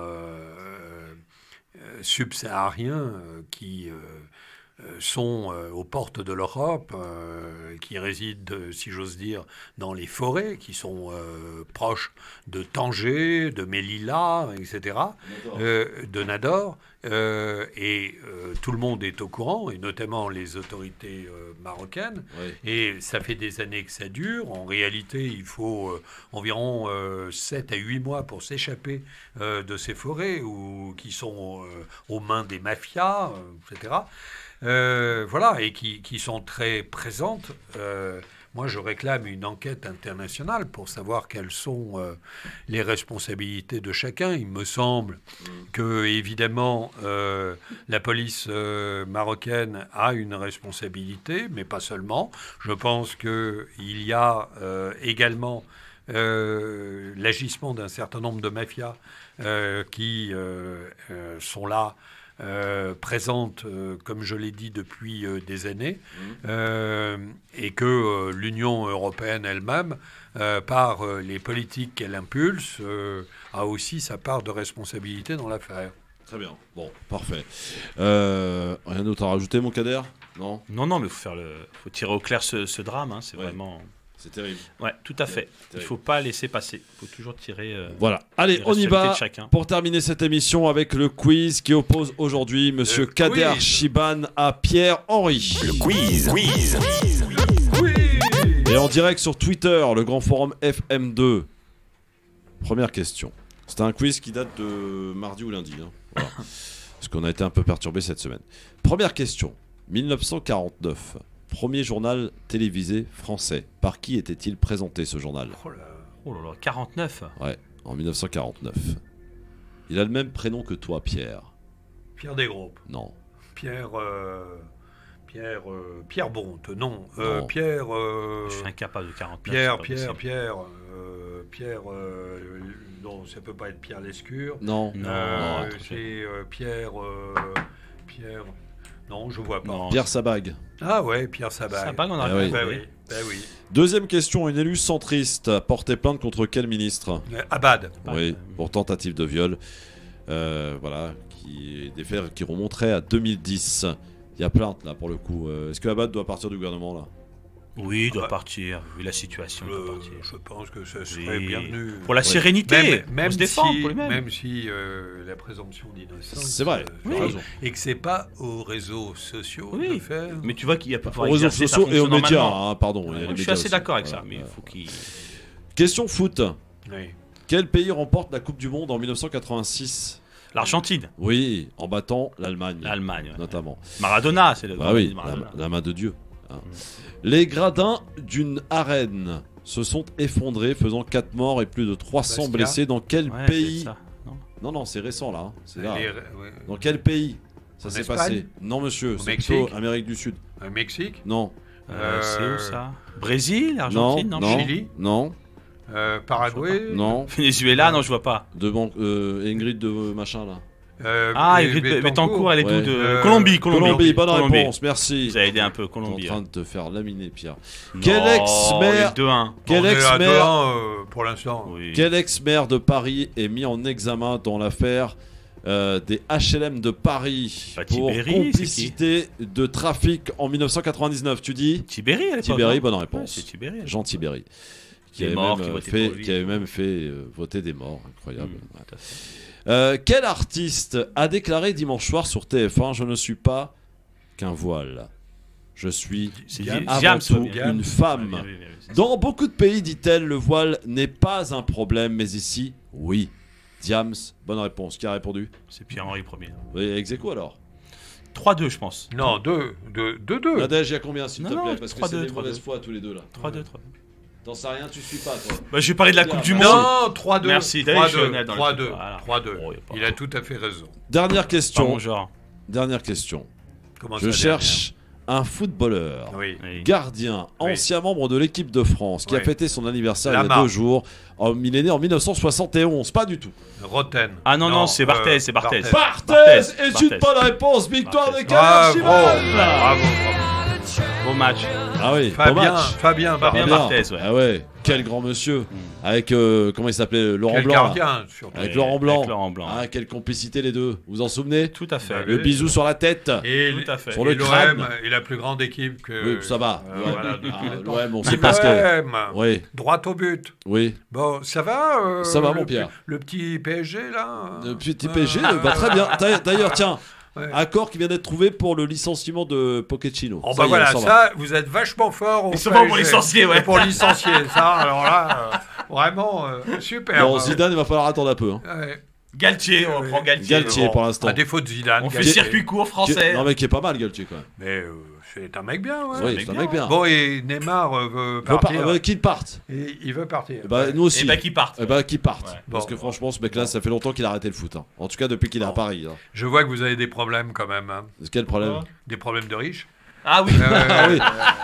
subsahariens qui sont aux portes de l'Europe, qui résident, si j'ose dire, dans les forêts, qui sont proches de Tanger, de Melilla, etc., de Nador. Et tout le monde est au courant, et notamment les autorités marocaines. Oui. Et ça fait des années que ça dure. En réalité, il faut environ 7 à 8 mois pour s'échapper de ces forêts qui sont aux mains des mafias, etc. Voilà, et qui sont très présentes. Moi, je réclame une enquête internationale pour savoir quelles sont les responsabilités de chacun. Il me semble que, évidemment, la police marocaine a une responsabilité, mais pas seulement. Je pense qu'il y a également l'agissement d'un certain nombre de mafias qui sont là, présentes, comme je l'ai dit, depuis des années, et que l'Union européenne elle-même, par les politiques qu'elle impulse, a aussi sa part de responsabilité dans l'affaire. Très bien. Bon, parfait. Rien d'autre à rajouter, mon Kader? Non. Non, mais faut tirer au clair ce drame. Hein, c'est vraiment. C'est terrible. Ouais, tout à fait. Il faut pas laisser passer. Il faut toujours tirer. Voilà. Allez, on y va pour terminer cette émission avec le quiz qui oppose aujourd'hui Monsieur Kader Chiban à Pierre-Henri. Le quiz. Et en direct sur Twitter, le grand forum FM2. Première question. C'est un quiz qui date de mardi ou lundi. Hein. Voilà. Parce qu'on a été un peu perturbé cette semaine. Première question. 1949. Premier journal télévisé français. Par qui était-il présenté, ce journal? Oh là là, 49. Ouais, en 1949. Il a le même prénom que toi, Pierre. Pierre Desgroupes. Non. Pierre Bonte. Non. Non. Pierre. Je suis incapable de 49. Pierre. Non, ça peut pas être Pierre Lescure. Non. C'est Pierre. Non, je vois pas. Pierre Sabag. Ah ouais, Pierre Sabag. Sabag, on a oui. Deuxième question. Une élue centriste a porté plainte contre quel ministre? Abad. Oui, pour tentative de viol. Voilà, des faits qui remonteraient à 2010. Il y a plainte là pour le coup. Est-ce que Abad doit partir du gouvernement là? Oui, il doit partir. Vu la situation, il doit partir. Je pense que ça serait bienvenu. Pour la sérénité. Même se défendre, si la présomption d'innocence. C'est vrai. Et que c'est pas aux réseaux sociaux de faire. Mais tu vois qu'il y a pas. Aux réseaux sociaux et aux médias. Pardon. Je suis assez d'accord avec ça, mais il faut qu'il. Question foot. Oui. Quel pays remporte la Coupe du Monde en 1986? L'Argentine. Oui, en battant l'Allemagne. L'Allemagne, notamment. Maradona, c'est le. Bah oui, la main de Dieu. Les gradins d'une arène se sont effondrés, faisant 4 morts et plus de 300 blessés. Dans quel pays? Non, c'est récent là. C'est là. Dans quel pays ça s'est passé? Non, monsieur, c'est plutôt Amérique du Sud. Mexique? Non. C'est où ça? Brésil, Argentine, non? Chili? Non. Paraguay? Non. Venezuela, non, je vois pas. Ingrid de machin là. Bettencourt, elle est de Colombie, bonne réponse, merci. Vous avez aidé un peu, Colombie. Je suis en train de te faire laminer, Pierre. Quel ex-maire pour l'instant. Quel ex-maire de Paris est mis en examen dans l'affaire des HLM de Paris pour complicité de trafic en 1999? Tu dis Tibéri, à l'époque. Tibéri, bonne réponse. C'est Tibéri. Jean Tibéri. Qui avait même fait voter des morts, incroyable. Quel artiste a déclaré dimanche soir sur TF1 « Je ne suis pas qu'un voile. Je suis avant tout une femme. » Dans beaucoup de pays, dit-elle, le voile n'est pas un problème, mais ici, oui. Diams, bonne réponse. Qui a répondu? C'est Pierre-Henri premier. Oui, ex-aequo alors? 3-2, je pense. Non, 2-2. Nadège, il y a combien, s'il te plaît? Parce que c'est des mauvaises fois tous les deux là. 3-2. T'en sais rien, tu suis pas, toi. Bah, je vais parler de la Coupe du Monde. Non, 3-2. Merci, 3-2. 3-2. Il a tout à fait raison. Dernière question. Pas mon genre. Dernière question. Comment je cherche un footballeur, gardien, ancien membre de l'équipe de France, qui a fêté son anniversaire il y a 2 jours. Il est né en 1971. Pas du tout. Roten. Ah non, c'est Barthez. C'est Barthez. Barthez est une bonne réponse. Victoire de Kader Chiban. Bravo. Beau match. Ah oui, Fabien Barthez, ouais. Ah ouais, quel grand monsieur. Avec, comment il s'appelait, Laurent Blanc. Gardien, surtout. Avec Laurent Blanc. Ah, quelle complicité les deux. Vous en souvenez? Tout à fait. Le bisou sur la tête. Tout à fait. Sur le crâne. Et la plus grande équipe que... Oui, ça va. L'OM, on sait pas ce que... Oui. Droit au but. Oui. Bon, ça va ça va, mon Pierre. Le petit PSG, là. Le petit PSG va très bien. D'ailleurs, tiens... Accord qui vient d'être trouvé pour le licenciement de Pochettino. Oh bah voilà, ça, vous êtes vachement fort. Ils sont bons pour licencier, ouais. Pour licencier, ça, alors là, vraiment, super. Bon, Zidane, il va falloir attendre un peu. Hein. Galtier, on prend Galtier. Galtier pour l'instant. À défaut de Zidane. On fait circuit court français. Non, mais qui est pas mal, Galtier, quand même. Mais c'est un mec bien, ouais. Oui, c'est un mec bien. Bon, et Neymar veut partir. Qu'il parte. Et il veut partir. Bah, nous aussi. Et bah, qu'il parte. Qu'il parte. Ouais. Parce que franchement, ce mec-là, ça fait longtemps qu'il a arrêté le foot. Hein. En tout cas, depuis qu'il est à Paris. Hein. Je vois que vous avez des problèmes quand même. Hein. Quel problème? Des problèmes de riches. Ah oui. Oui.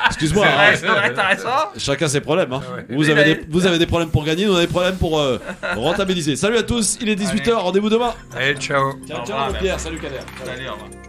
Excuse-moi. C'est vrai, t'as raison. Chacun ses problèmes. Hein. Ouais. Vous avez des problèmes pour gagner, nous on a des problèmes pour rentabiliser. Salut à tous, il est 18h, rendez-vous demain. Allez, ciao. Ciao, Pierre, salut Kader. Salut, au revoir.